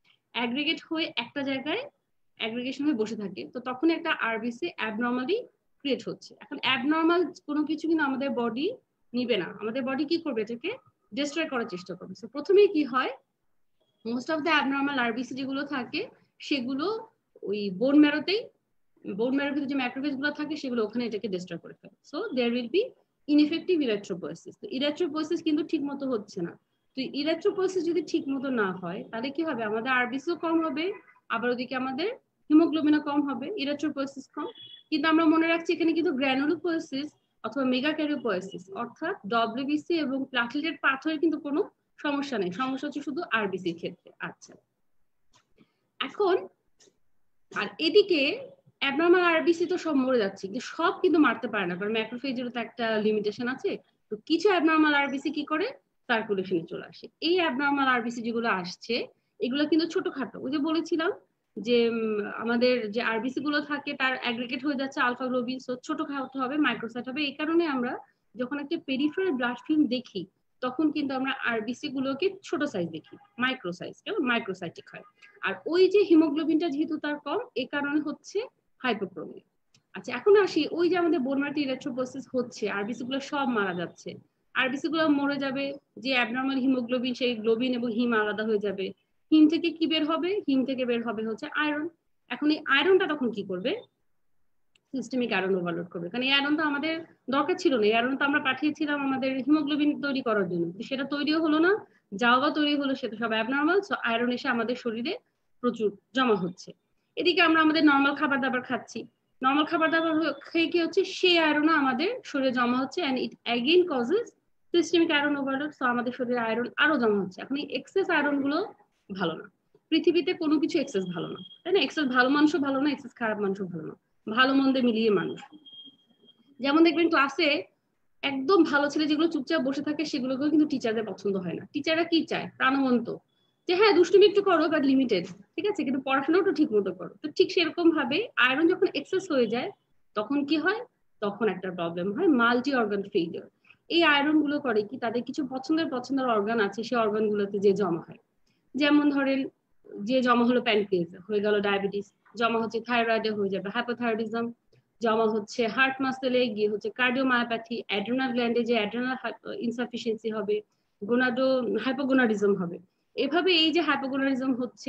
হয়ে একটা জায়গায় অ্যাগ্রিগেশন হয়ে বসে থাকে। তো তখন একটা আরবিসি অ্যাবনর্মালি ক্রিয়েট হচ্ছে। এখন অ্যাবনর্মাল কোনো কিছু কিন্তু আমাদের বডি নিবে না, আমাদের বডি কি করবে, এটাকে ডিস্ট্রয় করার চেষ্টা করবে। সো প্রথমেই কি হয়, most of the abnormal RBC যেগুলো থাকে সেগুলো ওই বোন ম্যারোর ভিতরে যে ম্যাক্রোফেজ গুলো থাকে সেগুলো ওখানে এটাকে ডিস্ট্রয় করে ফেলে। So there will be ineffective erythropoiesis. তো ইলেকট্রোপোয়েসিস কিন্তু ঠিক মতো হচ্ছে না। তো ইলেকট্রোপোয়েসিস যদি ঠিক মতো না হয় তাহলে কি হবে, আমাদের আরবিসিও কম হবে, আবার ওদিকে আমাদের হিমোগ্লোবিনও কম হবে, ইলেকট্রোপোয়েসিস কম। কিন্তু আমরা মনে রাখছি এখানে কিন্তু গ্র্যানুলোপোয়েসিস অথবা মেগাক্যারিওপোয়েসিস অর্থাৎ ডব্লিউবিসি এবং প্লাটলেটেড পাথরের কিন্তু কোনো সমস্যা নেই, সমস্যা হচ্ছে শুধু আরবিসির ক্ষেত্রে। আচ্ছা, এখন আর এদিকে অ্যাবনর্মাল আরবিসি তো সব মরে যাচ্ছে, কিন্তু সব কিন্তু মারতে পারে না, কারণ ম্যাক্রোফেজেরও তো একটা লিমিটেশন আছে। তো কিছু অ্যাবনর্মাল আরবিসি কি করে, সার্কুলেশনে চলে আসে। এই অ্যাবনর্মাল আরবিসি যেগুলো আসছে এগুলো কিন্তু ছোটখাটো, ওই যে বলেছিলাম যে আমাদের যে আরবিসি গুলো থাকে তার অ্যাগ্রিগেট হয়ে যাচ্ছে আলফা গ্লোবিন, সো ছোটখাটো হবে, মাইক্রোসাইট হবে। এই কারণে আমরা যখন একটা পেরিফেরাল ব্লাড ফিল্ম দেখি তখন কিন্তু আমরা আরবিসি গুলোকে ছোট সাইজ দেখি, মাইক্রো সাইজ, কেমন মাইক্রোসাইটিক হয়। আর ওই যে হিমোগ্লোবিনটা যেহেতু তার কম, এই কারণে হচ্ছে হাইপোক্রোমিয়া। আচ্ছা এখন আসি, ওই যে আমাদের বোন ম্যারো ইলেকট্রোপোরেসিস হচ্ছে, আরবিসি গুলো সব মারা যাচ্ছে, আরবিসি গুলো মরে যাবে, যে অ্যাবনর্মাল হিমোগ্লোবিন সেই গ্লোবিন এবং হিম আলাদা হয়ে যাবে। হিম থেকে কি বের হবে? হিম থেকে বের হবে হচ্ছে আয়রন। এখন এই আয়রনটা তখন কি করবে? সিস্টেমিক আয়রন ওভারলোড করবে, কারণ এই আয়রন তো আমাদের দরকার ছিল না, এই আয়রন তো আমরা পাঠিয়েছিলাম আমাদের হিমোগ্লোবিন তৈরি করার জন্য, সেটা তৈরিও হলো না, যাও বা তৈরি হলো সেটা সব অ্যাবনর্মাল, সো আয়রন এসে আমাদের শরীরে প্রচুর জমা হচ্ছে। এদিকে আমরা আমাদের নর্মাল খাবার দাবার খাচ্ছি, নর্মাল খাবার দাবার খেয়ে কি হচ্ছে, সেই আয়রন আমাদের শরীরে জমা হচ্ছে, and it again causes systemic iron overload, so আমাদের শরীরে আয়রন আরো জমা হচ্ছে। এখন এই এক্সেস আয়রন গুলো ভালো না, পৃথিবীতে কোনো কিছু এক্সেস ভালো না, তাই না? এক্সেস ভালো মানুষও ভালো না, এক্সেস খারাপ মানুষও ভালো না, ভালো মন্দে মিলিয়ে মানুষ। যেমন দেখবেন ক্লাসে একদম ভালো ছেলে যেগুলো চুপচাপ বসে থাকে সেগুলোকেও কিন্তু টিচারদের পছন্দ হয় না। টিচাররা কি চায়? প্রাণবন্ত, যে হ্যাঁ দুষ্টুমি একটু করো বাট লিমিটেড, ঠিক আছে, কিন্তু পড়াশোনাটা ঠিক মতো করো। তো ঠিক সেরকম ভাবে আয়রন যখন এক্সেস হয়ে যায় তখন কি হয়? তখন একটা প্রবলেম হয়, মাল্টি অর্গান ফেইলিওর। এই আয়রন গুলো করে কি, তাদের কিছু পছন্দের অর্গান আছে, সেই অর্গান গুলোতে যে জমা হয়, যেমন ধরেন যে জমা হলো প্যানক্রিয়াসে হয়ে গেল ডায়াবেটিস, জমা হচ্ছে থাইরয়েডে হয়ে যাবে হাইপোথাইরয়েডিজম, জমা হচ্ছে হার্ট মাসেলে গিয়ে হচ্ছে কার্ডিওমায়োপ্যাথি, অ্যাড্রেনাল গ্ল্যান্ডে যে অ্যাড্রেনাল ইনসাফিসিয়েন্সি হবে, গোনাডো হাইপোগোনাডিজম হবে। এভাবে এই যে হাইপোগোনাডিজম হচ্ছে,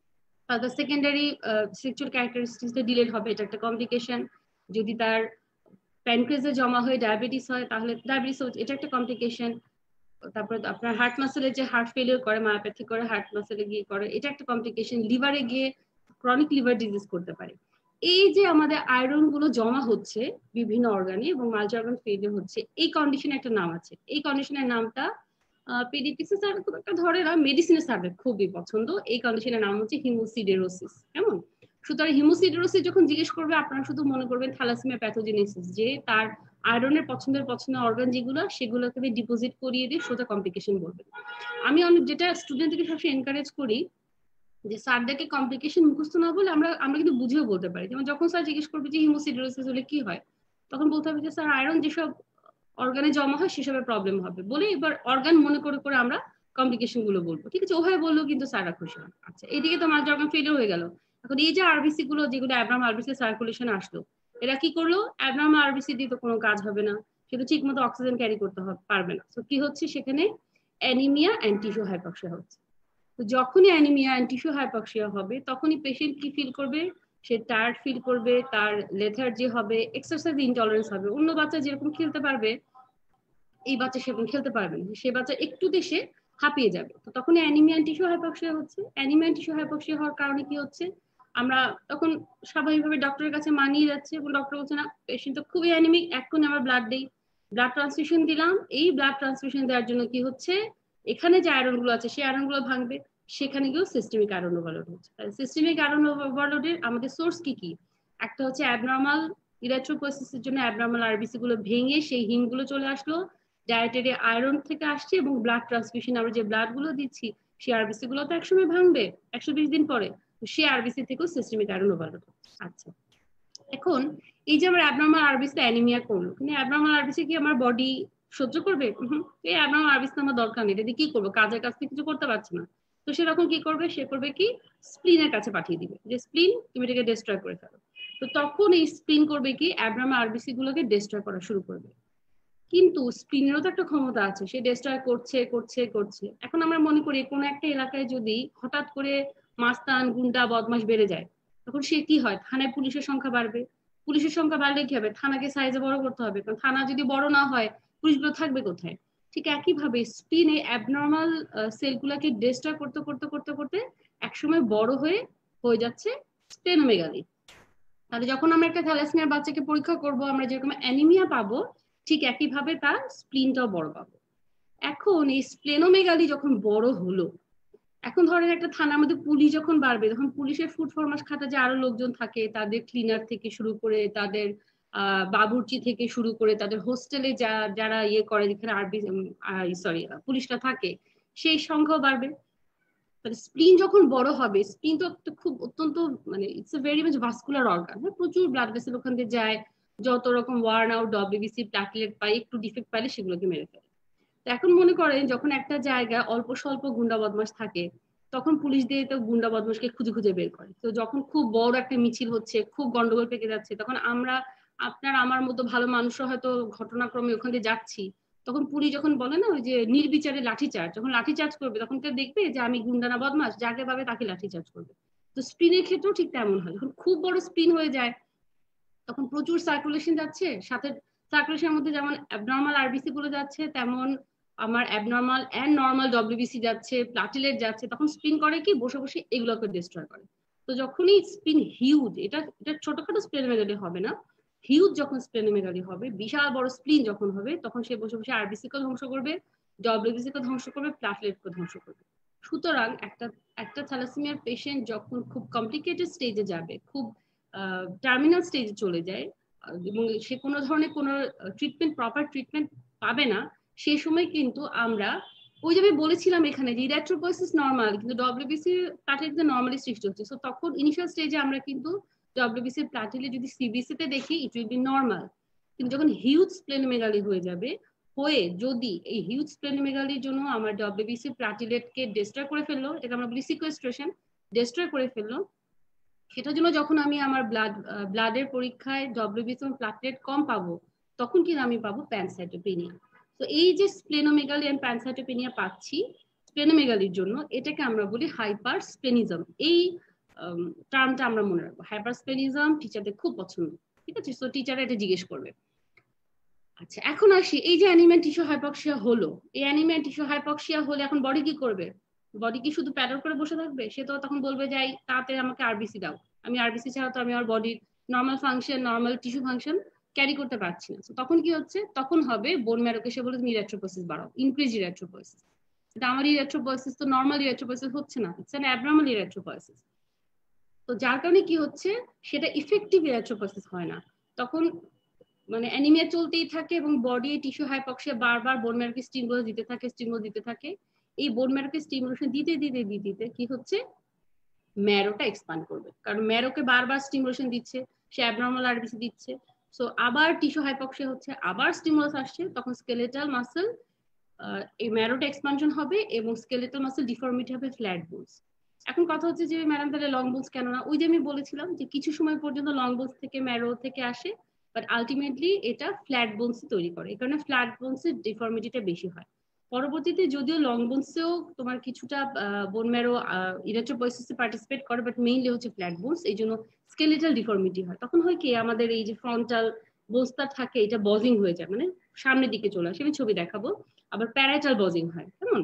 সেকেন্ডারি সেক্সুয়াল ক্যারেক্টারিস্টিক্সটা ডিলেড হবে, এটা একটা কমপ্লিকেশন। যদি তার প্যানক্রিয়াসে জমা হয়ে ডায়াবেটিস হয় তাহলে ডায়াবেটিস, এটা একটা কমপ্লিকেশন। তারপরে আপনার হার্ট মাসেলে যে হার্ট ফেলিওর করে, মায়োপ্যাথি করে হার্ট মাসেলে গিয়ে করে, এটা একটা কমপ্লিকেশন। লিভারে গিয়ে ক্রনিক লিভার ডিজিজ করতে পারে। এই যে আমাদের আয়রন গুলো জমা হচ্ছে বিভিন্ন অর্গানে এবং মাল্টি অর্গান ফেলিওর হচ্ছে, এই কন্ডিশনে একটা নাম আছে, এই কন্ডিশনের নামটা পেডিয়াট্রিক্সে স্যার খুব একটা ধরে না, মেডিসিনের স্যারদের খুবই পছন্দ। এই কন্ডিশনের নাম হচ্ছে হিমোসিডেরোসিস, কেমন? সুতরাং হিমোসিডেরোসিস যখন জিজ্ঞেস করবে আপনারা শুধু মনে করবেন থ্যালাসেমিয়া প্যাথোজেনেসিস, যে তার আয়রনের পছন্দের অর্গান যেগুলো সেগুলোকে ডিপোজিট করিয়ে দিয়ে সোজা কমপ্লিকেশন বলবে। আমি অনেক যেটা স্টুডেন্টকে সবসময় এনকারেজ করি যে স্যারদেরকে কমপ্লিকেশন মুখস্থ না বলে আমরা আমরা কিন্তু বুঝেও বলতে পারি। যেমন যখন স্যার জিজ্ঞেস করবে যে হিমোসিডেরোসিস হলে কি হয়, তখন বলতে হবে যে স্যার আয়রন যেসব অর্গানে জমা হয় সেসবের প্রবলেম হবে বলে, এবার অর্গান মনে করে করে আমরা কমপ্লিকেশন গুলো বলবো, ঠিক আছে? ওভাবে বললেও কিন্তু স্যাররা খুশি হয়। আচ্ছা এইদিকে তো মাল্টি অর্গান ফেলিওর হয়ে গেল। এখন এই যে আরবিসি গুলো যেগুলো অ্যাবনর্মাল আরবিসি সার্কুলেশন আসলো, এরা কি করলো? অ্যাবনর্মাল আরবিসি দিয়ে তো কোনো কাজ হবে না, সেটা ঠিক মতো অক্সিজেন ক্যারি করতে পারবে না। তো কি হচ্ছে সেখানে? অ্যানিমিয়া এন্ড টিস্যু হাইপক্সিয়া হচ্ছে। তো যখনই অ্যানিমিয়া এন্ড টিস্যু হাইপক্সিয়া হবে তখনই পেশেন্ট কি ফিল করবে? সে টায়ার্ড ফিল করবে, তার লেথার্জি হবে, এক্সারসাইজ ইনটলারেন্স হবে। অন্য বাচ্চা যেরকম খেলতে পারবে এই বাচ্চা সেরকম খেলতে পারবে না, সে বাচ্চা একটু দেশে হাঁপিয়ে যাবে। তো তখন অ্যানিমিয়া টিস্যু হাইপক্সিয়া হচ্ছে। অ্যানিমিয়া টিস্যু হাইপক্সিয়া হওয়ার কারণে কি হচ্ছে? আমরা তখন স্বাভাবিকভাবে ডক্টরের কাছে মানিয়ে যাচ্ছে এবং ডক্টর বলছে না পেশেন্ট তো খুবই অ্যানিমিক, এখন আমরা ব্লাড দেই, ব্লাড ট্রান্সফিউশন দিলাম। এই ব্লাড ট্রান্সফিউশন দেওয়ার জন্য কি হচ্ছে? এখানে যে আয়রন গুলো আছে সেই আয়রন গুলো ভাঙবে, সেখানে গিয়েও সিস্টেমিক আয়রন ওভারলোড হচ্ছে। সিস্টেমিক আয়রন ওভারলোডের আমাদের সোর্স কি কি? একটা হচ্ছে অ্যাবনর্মাল ইলেকট্রোপোরেসিসের জন্য অ্যাবনর্মাল আরবিসি গুলো ভেঙে সেই হিমগুলো চলে আসলো, ডায়েটারি আয়রন থেকে আসছে, এবং ব্লাড ট্রান্সফিউশন আমরা যে ব্লাড গুলো দিচ্ছি সেই আরবিসি গুলো তো একসময় ভাঙবে 120 দিন পরে, সেই আরবিসি থেকেও সিস্টেমিক আয়রন ওভারলোড। আচ্ছা এখন এই যে আমরা অ্যাবনর্মাল আরবিসি অ্যানিমিয়া করলো, কিন্তু অ্যাবনর্মাল আরবিসি কি আমার বডি সহ্য করবে? এই অ্যাবনর্মাল আরবিসি আমার দরকার নেই, এটা কি করবো? কাজের কাজ থেকে কিছু করতে পারছে না। তো সে তখন কি করবে? সে করবে কি, স্প্লিনের কাছে পাঠিয়ে দিবে যে স্প্লিন তুমি এটাকে ডিস্ট্রয় করে ফেলো। তো তখন এই স্প্লিন করবে কি, অ্যাবনর্মাল আরবিসি গুলোকে ডিস্ট্রয় করা শুরু করবে। কিন্তু স্প্লিনেরও তো একটা ক্ষমতা আছে, সে ডিস্ট্রয় করছে করছে করছে। এখন আমরা মনে করি কোন একটা এলাকায় যদি হঠাৎ করে মাস্তান গুন্ডা বদমাশ বেড়ে যায়, তখন সে কি হয়? থানায় পুলিশের সংখ্যা বাড়বে। পুলিশের সংখ্যা বাড়লে কি হবে? থানাকে সাইজে বড় করতে হবে, কারণ থানা যদি বড় না হয় পুলিশগুলো থাকবে কোথায়? ঠিক একইভাবে স্প্লিনে অ্যাবনর্মাল সেলগুলোকে ডিস্ট্রয় করতে করতে করতে করতে একসময় বড় হয়ে যাচ্ছে স্প্লেনোমেগালি। তাহলে যখন আমরা একটা থ্যালাসেমিয়ার বাচ্চাকে পরীক্ষা করব, আমরা যেরকম অ্যানিমিয়া পাবো ঠিক একইভাবে তার স্প্লিনটাও বড় পাবো। এখন এই স্প্লেনোমেগালি যখন বড় হলো, এখন ধরেন একটা থানার মধ্যে পুলিশ যখন বাড়বে, তখন পুলিশের ফুড ফরমাস খাতা যে আরো লোকজন থাকে, তাদের ক্লিনার থেকে শুরু করে তাদের বাবুর্চি থেকে শুরু করে তাদের হোস্টেলে যারা ইয়ে করে, যেখানে পুলিশটা থাকে, সেই সংখ্যাও বাড়বে। স্প্লিন যখন বড় হবে, স্প্লিন তো একটা খুব অত্যন্ত মানে it's a very much vascular organ, প্রচুর ব্লাড ভেসেল ওখান দিয়ে যায়, যত রকম ওয়ার্ন আউট ডব্লিউবিসি প্ল্যাটলেট পাই, একটু ডিফেক্ট পাইলে সেগুলোকে মেরে ফেলে। তো এখন মনে করেন যখন একটা জায়গায় অল্প স্বল্প গুন্ডা বদমাশ থাকে, তখন পুলিশ দিয়ে তো গুন্ডা বদমাশকে খুঁজে খুঁজে বের করে। তো যখন খুব বড় একটা মিছিল হচ্ছে, খুব গন্ডগোল পেকে যাচ্ছে, তখন আমরা, আপনার আমার মতো ভালো মানুষরা হয়তো ঘটনাক্রমে ওখান দিয়ে যাচ্ছি, তখন পুলিশ যখন বলে না ওই যে নির্বিচারে লাঠিচার্জ, যখন লাঠিচার্জ করবে তখন কেউ দেখবে যে আমি গুন্ডা না বদমাশ, যাকে পাবে তাকে লাঠিচার্জ করবে। তো স্পিনের ক্ষেত্রেও ঠিক তেমন হয়, যখন খুব বড় স্পিন হয়ে যায় তখন প্রচুর সার্কুলেশন যাচ্ছে, সাথে সার্কুলেশনের মধ্যে যেমন অ্যাবনর্মাল আরবিসি গুলো যাচ্ছে, তেমন আমার অ্যাবনর্মাল এন্ড নর্মাল ডব্লিউবিসি যাচ্ছে, প্লাটিলেট যাচ্ছে, তখন স্পিন করে কি বসে বসে এগুলোকে ডিস্ট্রয় করে। তো যখনই স্পিন হিউজ, এটা ছোটখাটো স্প্লেনোমেগালি হবে না, হিউজ যখন স্প্লেনোমেগালি হবে, বিশাল বড় স্প্লিন যখন হবে, তখন সে বসে বসে আরবিসি কে ধ্বংস করবে, ডব্লিউবিসি কে ধ্বংস করবে, প্লাটলেট কে ধ্বংস করবে। সুতরাং একটা থ্যালাসেমিয়ার পেশেন্ট যখন খুব কমপ্লিকেটেড স্টেজে যাবে, খুব টার্মিনাল স্টেজে চলে যায়, এবং সে কোনো ধরনের কোনো ট্রিটমেন্ট, প্রপার ট্রিটমেন্ট পাবে না, সেই সময় কিন্তু আমরা ওই যে আমি বলেছিলাম এখানে যে ইরিথ্রোপয়েসিস নরমাল, কিন্তু ডব্লিউবিসি প্লাটিলেটে নরমালি সৃষ্টি হচ্ছে। সো তখন ইনিশিয়াল স্টেজে আমরা কিন্তু ডব্লিউবিসি প্লাটিলেট যদি সিবিসি তে দেখি ইট উইল বি নরমাল, কিন্তু যখন হিউজ স্প্লেনোমেগালি হয়ে যাবে, হয়ে যদি এই হিউজ স্প্লেনোমেগালির জন্য আমার ডব্লিউবিসি প্লাটিলেটকে ডিস্ট্রয় করে ফেললো, এটাকে আমরা বলি সিকোয়েস্ট্রেশন, ডিস্ট্রয় করে ফেললো, সেটার জন্য যখন আমি আমার ব্লাডের পরীক্ষায় ডব্লিউবিসি এবং প্লাটলেট কম পাবো, তখন কিন্তু আমি পাবো প্যানসাইটোপেনিয়া। তো এই যে স্প্লেনোমেগালি এন্ড প্যানসাইটোপেনিয়া পাচ্ছি স্প্লেনোমেগালির জন্য, এটাকে আমরা বলি হাইপার স্প্লেনিজম। এই টার্মটা আমরা মনে রাখবো, হাইপার স্প্লেনিজম টিচারদের খুব পছন্দ, ঠিক আছে? তো টিচাররা এটা জিজ্ঞেস করবে। আচ্ছা, এখন আসি, এই যে অ্যানিমিয়া টিস্যু হাইপক্সিয়া হলো, এই অ্যানিমিয়া টিস্যু হাইপক্সিয়া হলে এখন বডি কি করবে? বডি কি শুধু প্যাডল করে বসে থাকবে? সে তো তখন বলবে যাই তাতে আমাকে আরবিসি দাও, আমি আরবিসি ছাড়া তো আমি আমার বডির normal function, normal tissue function carry করতে পারছি না। তখন কি হচ্ছে? তখন হবে বোন ম্যারোকে সে বলে তুমি ইরিথ্রোপয়েসিস বাড়াও, ইনক্রিজ ইরিথ্রোপয়েসিস। কিন্তু আমার ইরিথ্রোপয়েসিস তো নর্মাল ইরিথ্রোপয়েসিস হচ্ছে না, ইটস অ্যান অ্যাবনর্মাল ইরিথ্রোপয়েসিস। তো যার কারণে কি হচ্ছে, সেটা ইফেক্টিভ ইরিথ্রোপয়েসিস হয় না, তখন মানে অ্যানিমিয়া চলতেই থাকে এবং বডি টিস্যু হাইপক্সিয়া বারবার বোন ম্যারোকে স্টিমুলাস দিতে থাকে, স্টিমুলাস দিতে থাকে। এই বোন ম্যারোকে স্টিমুলেশন দিতে দিতে দিতে কি হচ্ছে, ম্যারোটা এক্সপ্যান্ড করবে, কারণ ম্যারোকে বারবার স্টিমুলেশন দিচ্ছে, সে অ্যাবনর্মাল আরবিসি দিচ্ছে। সো আবার টিস্যু হাইপক্সিয়া হচ্ছে, আবার স্টিমুলাস আসছে, তখন স্কেলেটাল মাসল এই ম্যারোটা এক্সপানশন হবে এবং স্কেলেটাল মাসল ডিফর্মিটি হবে, ফ্ল্যাট বোনস। এখন কথা হচ্ছে যে ম্যাডাম তাহলে লং বোনস কেন না? ওই যে আমি বলেছিলাম যে কিছু সময় পর্যন্ত লং বোনস থেকে ম্যারো থেকে আসে, বাট আলটিমেটলি এটা ফ্ল্যাট বোনস তৈরি করে, এই কারণে ফ্ল্যাট বোনসের ডিফর্মিটিটা বেশি হয়। পরবর্তীতে যদিও লং বোনসেও তোমার কিছুটা বোন ম্যারো ইরিথ্রোপয়েসিসে পার্টিসিপেট করে, বাট মেইনলি হচ্ছে ফ্ল্যাট বোনস, এই জন্য স্কেলেটাল ডিফর্মিটি হয়। তখন হয় কি আমাদের এই যে ফ্রন্টাল বোনসটা থাকে এটা বজিং হয়ে যায়, মানে সামনের দিকে চলে আসে, আমি ছবি দেখাবো। আবার প্যারাইটাল বজিং হয়, কেমন?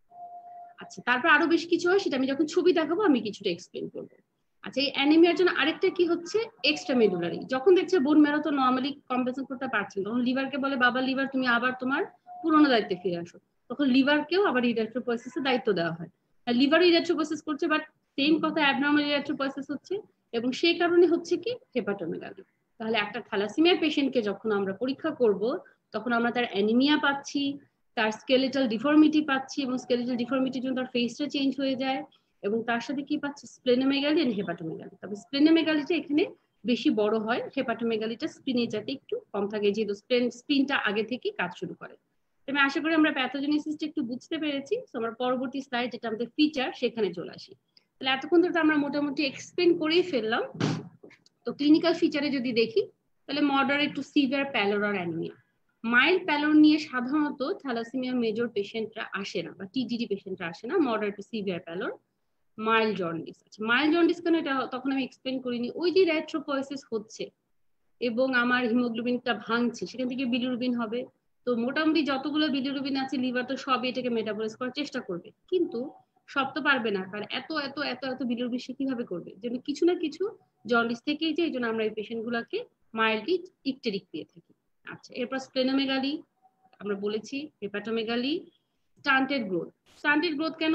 আচ্ছা, তারপর আরো বেশ কিছু হয়, সেটা আমি যখন ছবি দেখাবো আমি কিছুটা এক্সপ্লেন করবো। আচ্ছা, এই অ্যানিমিয়ার জন্য আরেকটা কি হচ্ছে, এক্সট্রা মেডুলারি। যখন দেখছে বোন ম্যারো তো নর্মালি কম্পেনসেট করতে পারছে না, তখন লিভারকে বলে বাবা লিভার তুমি আবার তোমার পুরোনো দায়িত্বে ফিরে আসো, তখন লিভারকেও আবার ইরিথ্রোপয়েসিসের দায়িত্ব দেওয়া হয়। লিভার ইরিথ্রোপয়েসিস করছে, বাট সেম কথা অ্যাবনর্মাল ইরিথ্রোপয়েসিস হচ্ছে, এবং সেই কারণে হচ্ছে কি হেপাটোমেগালি। তাহলে একটা থ্যালাসেমিয়া পেশেন্টকে যখন আমরা পরীক্ষা করব, তখন আমরা তার অ্যানিমিয়া পাচ্ছি, তার স্কেলেটাল ডিফর্মিটি পাচ্ছি, এবং স্কেলেটাল ডিফর্মিটির জন্য তার ফেসটা চেঞ্জ হয়ে যায়, এবং তার সাথে কি পাচ্ছি, স্প্লেনোমেগালি এন্ড হেপাটোমেগালি। তবে স্প্লেনোমেগালিটা এখানে বেশি বড় হয়, হেপাটোমেগালিটা স্পিনের চাতে একটু কম থাকে, যেহেতু স্পিনটা আগে থেকে কাজ শুরু করে। আমি আশা করি আমরা প্যাথোজেনেসিসটা একটু বুঝতে পেরেছি। তো আমরা পরবর্তী স্লাইড, যেটা আমাদের ফিচার, সেখানে চলে আসি। তাহলে এতক্ষণ ধরে আমরা মোটামুটি এক্সপ্লেন করেই ফেললাম। তো ক্লিনিক্যাল ফিচারে যদি দেখি, তাহলে মডারেট টু সিভিয়ার প্যালোর আর অ্যানিমিয়া। মাইল্ড প্যালোর নিয়ে সাধারণত থ্যালাসেমিয়া মেজর পেশেন্টরা আসে না, বা টিডিডি পেশেন্টরা আসে না। Moderate to severe pallor, mild jaundice. আচ্ছা, মাইল্ড জন্ডিস কেন, এটা তখন আমি এক্সপ্লেন করিনি। ওই যে ইরিথ্রোপয়েসিস হচ্ছে এবং আমার হিমোগ্লোবিনটা ভাঙছে, সেখান থেকে বিলিরুবিন হবে। তো মোটামুটি যতগুলো বিলিরুবিন আছে লিভার তো সবই এটাকে মেটাবলাইজ করার চেষ্টা করবে, কিন্তু সব তো পারবে না, কারণ এত এত এত এত বিলিরুবিন সে কিভাবে করবে? যেন কিছু না কিছু জন্ডিস থেকেই যে, এই জন্য আমরা এই পেশেন্ট গুলাকে মাইল্ডলি ইকটেরিক দিয়ে থাকি। আচ্ছা, এরপর স্প্লেনোমেগালি আমরা বলেছি, hepatomegaly, stunted growth. Stunted growth কেন?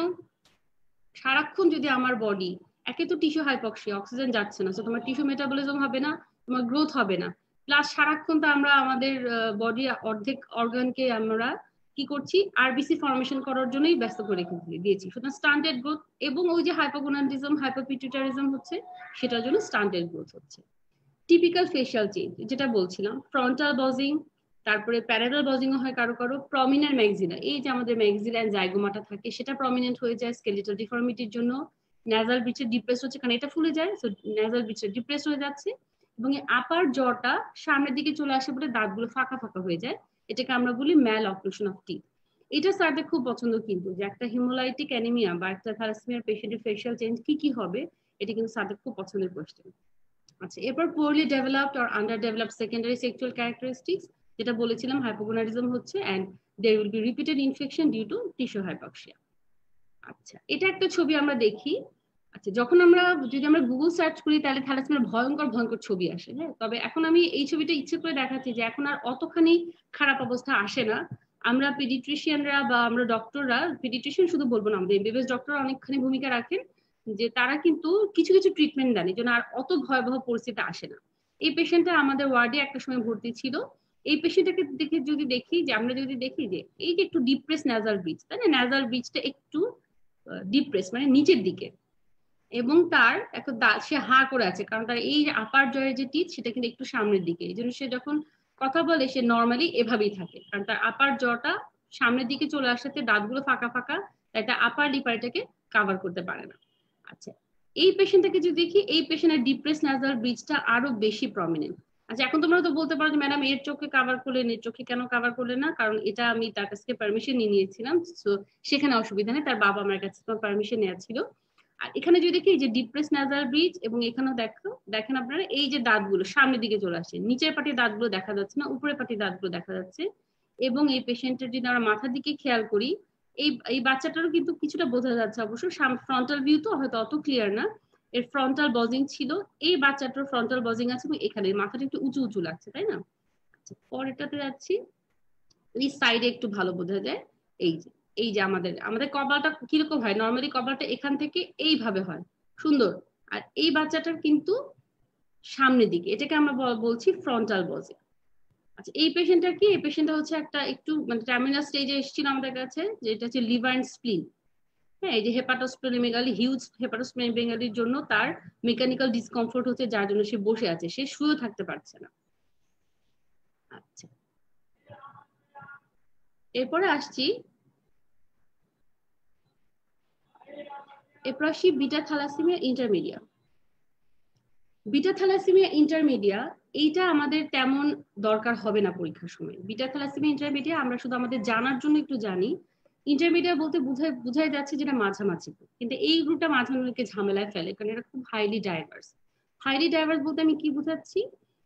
সারাক্ষণ যদি আমার বডি, একে তো টিস্যু হাইপক্সিয়া, অক্সিজেন যাচ্ছে না, তো তোমার টিস্যু মেটাবলিজম হবে না, তোমার গ্রোথ হবে না। প্লাস সারাক্ষণ তো আমরা আমাদের বডি অর্ধেক অর্গানকে আমরা কি করছি আরবিসি ফর্মেশন করার জন্যই ব্যস্ত করে দিয়েছি। সুতরাং স্টান্টেড গ্রোথ এবং ওই যে হাইপোগোনাডিজম হাইপোপিটুইটারিজম হচ্ছে সেটার জন্য স্টান্টেড গ্রোথ হচ্ছে। টিপিক্যাল ফেশিয়াল চেঞ্জ যেটা বলছিলাম, ফ্রন্টাল বজিং, তারপরে প্যারালাল বজিং হয় কারো কারো, প্রমিনেন্ট ম্যাক্সিলা, এই যে আমাদের ম্যাক্সিলা এন্ড জাইগোমাটা থাকে সেটা প্রমিনেন্ট হয়ে যায় স্কেলিটাল ডিফর্মিটির জন্য। ন্যাজাল ব্রিচের ডিপ্রেস হচ্ছে কারণ এটা ফুলে যায়, সো ন্যাজাল ব্রিচের ডিপ্রেস হয়ে যাচ্ছে এবং এই আপার জটা সামনের দিকে চলে আসে বলে দাঁতগুলো ফাঁকা ফাঁকা হয়ে যায়, এটাকে আমরা বলি ম্যাল অক্লুশন অফ টিথ। এটা স্যারদের খুব পছন্দ কিন্তু, যে একটা হিমোলাইটিক অ্যানিমিয়া বা একটা থ্যালাসেমিয়ার পেশেন্টের ফেশিয়াল চেঞ্জ কি কি হবে, এটা কিন্তু স্যারদের খুব পছন্দের কোয়েশ্চেন। আচ্ছা, এরপর poorly developed or under developed secondary sexual characteristics, যেটা বলেছিলাম হাইপোগোনাডিজম হচ্ছে and there will be repeated infection due to tissue hypoxia. আচ্ছা, এটা একটা ছবি আমরা দেখি। আচ্ছা, যখন আমরা যদি আমরা গুগল সার্চ করি তাহলে থ্যালাসেমিয়ার ভয়ঙ্কর ভয়ঙ্কর ছবি আসে, হ্যাঁ, তবে এখন আমি এই ছবিটা ইচ্ছে করে দেখাচ্ছি যে এখন আর অতখানি খারাপ অবস্থা আসে না। আমরা পিডিয়াট্রিশিয়ানরা বা আমরা ডক্টররা, পিডিয়াট্রিশিয়ান শুধু বলবো না, আমাদের এমবিবিএস ডক্টররা অনেকখানি ভূমিকা রাখেন, যে তারা কিন্তু কিছু কিছু ট্রিটমেন্ট দেন, এই জন্য আর অত ভয়াবহ পরিস্থিতি আসে না। এই পেশেন্টটা আমাদের ওয়ার্ডে একটা সময় ভর্তি ছিল। এই পেশেন্টটাকে দেখে যদি দেখি যে আমরা যদি দেখি যে এই যে একটু ডিপ্রেস ন্যাজাল ব্রিজ, তাই না, ন্যাজাল ব্রিজটা একটু ডিপ্রেস মানে নিচের দিকে, এবং তার একটা সে হা করে আছে কারণ তার এই আপার জয়ের যে টিথ সেটা কিন্তু একটু সামনের দিকে, এই জন্য সে যখন কথা বলে সে নর্মালি এভাবেই থাকে, কারণ তার আপার জটা সামনের দিকে চলে আসাতে দাঁতগুলো ফাঁকা ফাঁকা, তাই তার আপার লিপারটাকে কাভার করতে পারে না। আচ্ছা, এই পেশেন্টটাকে যদি দেখি, এই পেশেন্টের ডিপ্রেস নাজাল ব্রিজটা আরো বেশি প্রমিনেন্ট। আচ্ছা, এখন তোমরা তো বলতে পারো যে ম্যাডাম এর চোখে কাভার করলেন, এর চোখে কেন কাভার করলেন না, কারণ এটা আমি তার কাছ থেকে পারমিশন নিয়ে নিয়েছিলাম, তো সেখানে অসুবিধা নেই, তার বাবা আমার কাছে পারমিশন নেওয়া ছিল। আর এখানে যদি দেখি যে ডিপ্রেস নাজাল ব্রিজ, এবং এখানেও দেখেন আপনারা এই যে দাঁতগুলো সামনের দিকে চলে আসছে, নিচের পাটির দাঁতগুলো দেখা যাচ্ছে না, উপরের পাটির দাঁতগুলো দেখা যাচ্ছে। এবং এই পেশেন্টের যদি আমরা মাথার দিকে খেয়াল করি, এই এই বাচ্চাটারও কিন্তু কিছুটা বোঝা যাচ্ছে, অবশ্য ফ্রন্টাল ভিউ তো হয়তো অত ক্লিয়ার না, এর ফ্রন্টাল বজিং ছিল, এই বাচ্চাটার ফ্রন্টাল বজিং আছে এবং এখানে মাথাটা একটু উঁচু উঁচু লাগছে, তাই না। আচ্ছা, পরেরটাতে যাচ্ছি, এই সাইডে একটু ভালো বোঝা যায়। এই যে এই যে আমাদের আমাদের কপালটা কিরকম হয়, নর্মালি কপালটা এখান থেকে এইভাবে হয় সুন্দর, আর এই বাচ্চাটার কিন্তু সামনের দিকে, এটাকে আমরা বলছি ফ্রন্টাল বজিং। আচ্ছা, এই পেশেন্টটা কি, এই পেশেন্টটা হচ্ছে একটা একটু মানে টার্মিনাল স্টেজে এসেছিল আমাদের কাছে, যেটা হচ্ছে লিভার এন্ড স্প্লিন। হ্যাঁ, এই যে হেপাটোস্প্লেনোমেগালি, হিউজ হেপাটোস্প্লেনোমেগালির জন্য তার মেকানিক্যাল ডিসকমফোর্ট হচ্ছে, যার জন্য সে বসে আছে, সে শুয়ে থাকতে পারছে না। আচ্ছা, এরপরে আসছি, এরপর আসি beta thalassaemia intermedia. Beta thalassaemia intermedia এইটা আমাদের তেমন দরকার হবে না পরীক্ষার সময়। বিটা থ্যালাসেমিয়া ইন্টারমিডিয়া আমরা শুধু আমাদের জানার জন্য একটু জানি। ইন্টারমিডিয়া বলতে বোঝাই যাচ্ছে যেটা মাঝামাঝি, কিন্তু এই গ্রুপটা মাঝামাঝিকে ঝামেলায় ফেলে কারণ এটা খুব হাইলি ডাইভার্স। হাইলি ডাইভার্স বলতে আমি কি বোঝাচ্ছি,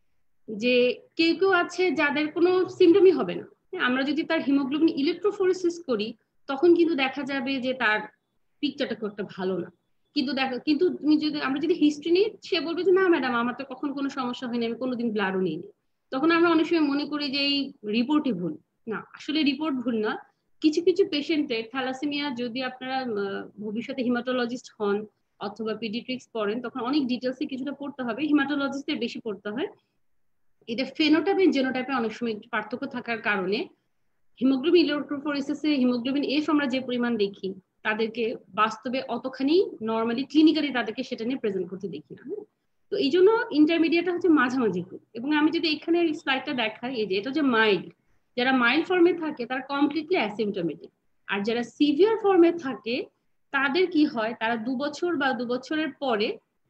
যে কেউ কেউ আছে যাদের কোনো সিমটমই হবে না, আমরা যদি তার হিমোগ্লোবিন ইলেকট্রোফোরেসিস করি তখন কিন্তু দেখা যাবে যে তার পিকচারটা খুব একটা ভালো না। কিন্তু দেখো, কিন্তু তুমি যদি আমরা যদি হিস্ট্রি নিই, সে বলবে যে না ম্যাডাম আমার তো কখন কোনো সমস্যা হয়নি, আমি কোনোদিন ব্লাডও নিইনি। তখন আমরা অনেক সময় মনে করি যে এই রিপোর্টই ভুল। না, আসলে রিপোর্ট ভুল না। কিছু কিছু পেশেন্টের থ্যালাসেমিয়া, যদি আপনারা ভবিষ্যতে হিমাটোলজিস্ট হন অথবা পিডিয়াট্রিক্স পড়েন, তখন অনেক ডিটেলসে কিছুটা পড়তে হবে, হিমাটোলজিস্টের বেশি পড়তে হয়। এটা ফেনোটাইপ এন্ড জেনোটাইপে অনেক সময় পার্থক্য থাকার কারণে হিমোগ্লোবিন ইলেকট্রোফোরেসিসে হিমোগ্লোবিন এফ আমরা যে পরিমাণ দেখি, তাদেরকে বাস্তবে অতখানি নর্মালি ক্লিনিক্যালি তাদেরকে সেটা নিয়ে প্রেজেন্ট করতে দেখি না। তো এই জন্য ইন্টারমিডিয়েটটা হচ্ছে মাঝামাঝি গ্রুপ। এবং আমি যদি এখানে স্লাইডটা দেখাই, এই যে এটা হচ্ছে মাইল্ড, যারা মাইল্ড ফর্মে থাকে তারা কমপ্লিটলি অ্যাসিমটোমেটিক, আর যারা সিভিয়ার ফর্মে থাকে তাদের কি হয়, তারা 2 বছর বা 2 বছরের পরে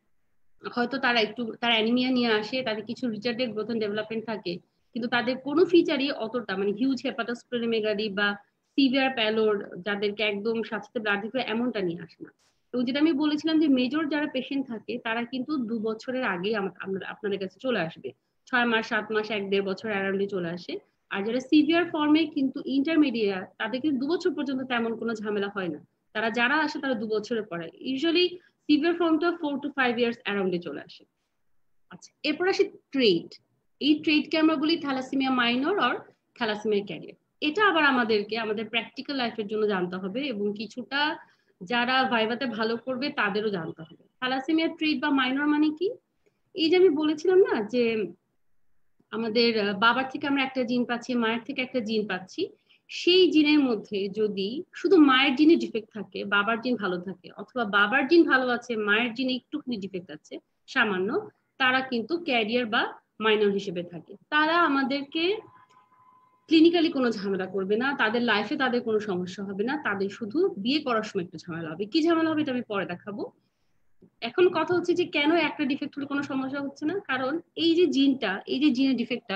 হয়তো তারা অ্যানিমিয়া নিয়ে আসে, তাদের কিছু রিটার্ডেড গ্রোথ এন্ড ডেভেলপমেন্ট থাকে, কিন্তু তাদের কোনো ফিচারই অতটা মানে হিউজ হেপাটোস্প্লেনোমেগালি বা সিভিয়ার প্যালোর, যাদেরকে একদম সাথে ব্লাড দিতে এমনটা নিয়ে আসে না। এবং যেটা আমি বলেছিলাম যে মেজর যারা পেশেন্ট থাকে তারা কিন্তু 2 বছরের আগেই আপনাদের কাছে চলে আসবে, 6 মাস 7 মাস 1-1.5 বছর অ্যারাউন্ডে চলে আসে। আর যারা সিভিয়ার ফর্মে কিন্তু ইন্টারমিডিয়েট, তাদের কিন্তু 2 বছর পর্যন্ত তেমন কোনো ঝামেলা হয় না, তারা যারা আসে তারা 2 বছরের পরে ইউজুয়ালি সিভিয়ার ফর্মটা 4 to 5 years অ্যারাউন্ডে চলে আসে। আচ্ছা, এরপর আসি ট্রেড। এই ট্রেডকে আমরা বলি thalassaemia minor or thalassaemia carrier. এটা আবার আমাদেরকে আমাদের প্র্যাকটিক্যাল লাইফের জন্য জানতে হবে, এবং কিছুটা যারা ভাইভাতে ভালো করবে তাদেরও জানতে হবে। থ্যালাসেমিয়া ট্রেড বা মাইনর মানে কি, এই যে আমি বলেছিলাম না যে আমাদের বাবার থেকে আমরা একটা জিন পাচ্ছি, মায়ের থেকে একটা জিন পাচ্ছি। সেই জিনের মধ্যে যদি শুধু মায়ের জিনে ডিফেক্ট থাকে, বাবার জিন ভালো থাকে, অথবা বাবার জিন ভালো আছে, মায়ের জিনে একটুখানি ডিফেক্ট আছে সামান্য, তারা কিন্তু ক্যারিয়ার বা মাইনর হিসেবে থাকে। তারা আমাদেরকে ক্লিনিক্যালি কোনো ঝামেলা করবে না, তাদের লাইফে তাদের কোনো সমস্যা হবে না, তাদের শুধু বিয়ে করার সময় একটু ঝামেলা হবে। কি ঝামেলা হবে এটা আমি পরে দেখাবো। এখন কথা হচ্ছে যে কেন একটা ডিফেক্ট হলে কোনো সমস্যা হচ্ছে না, কারণ এই যে জিনটা, এই যে জিনের ডিফেক্টটা,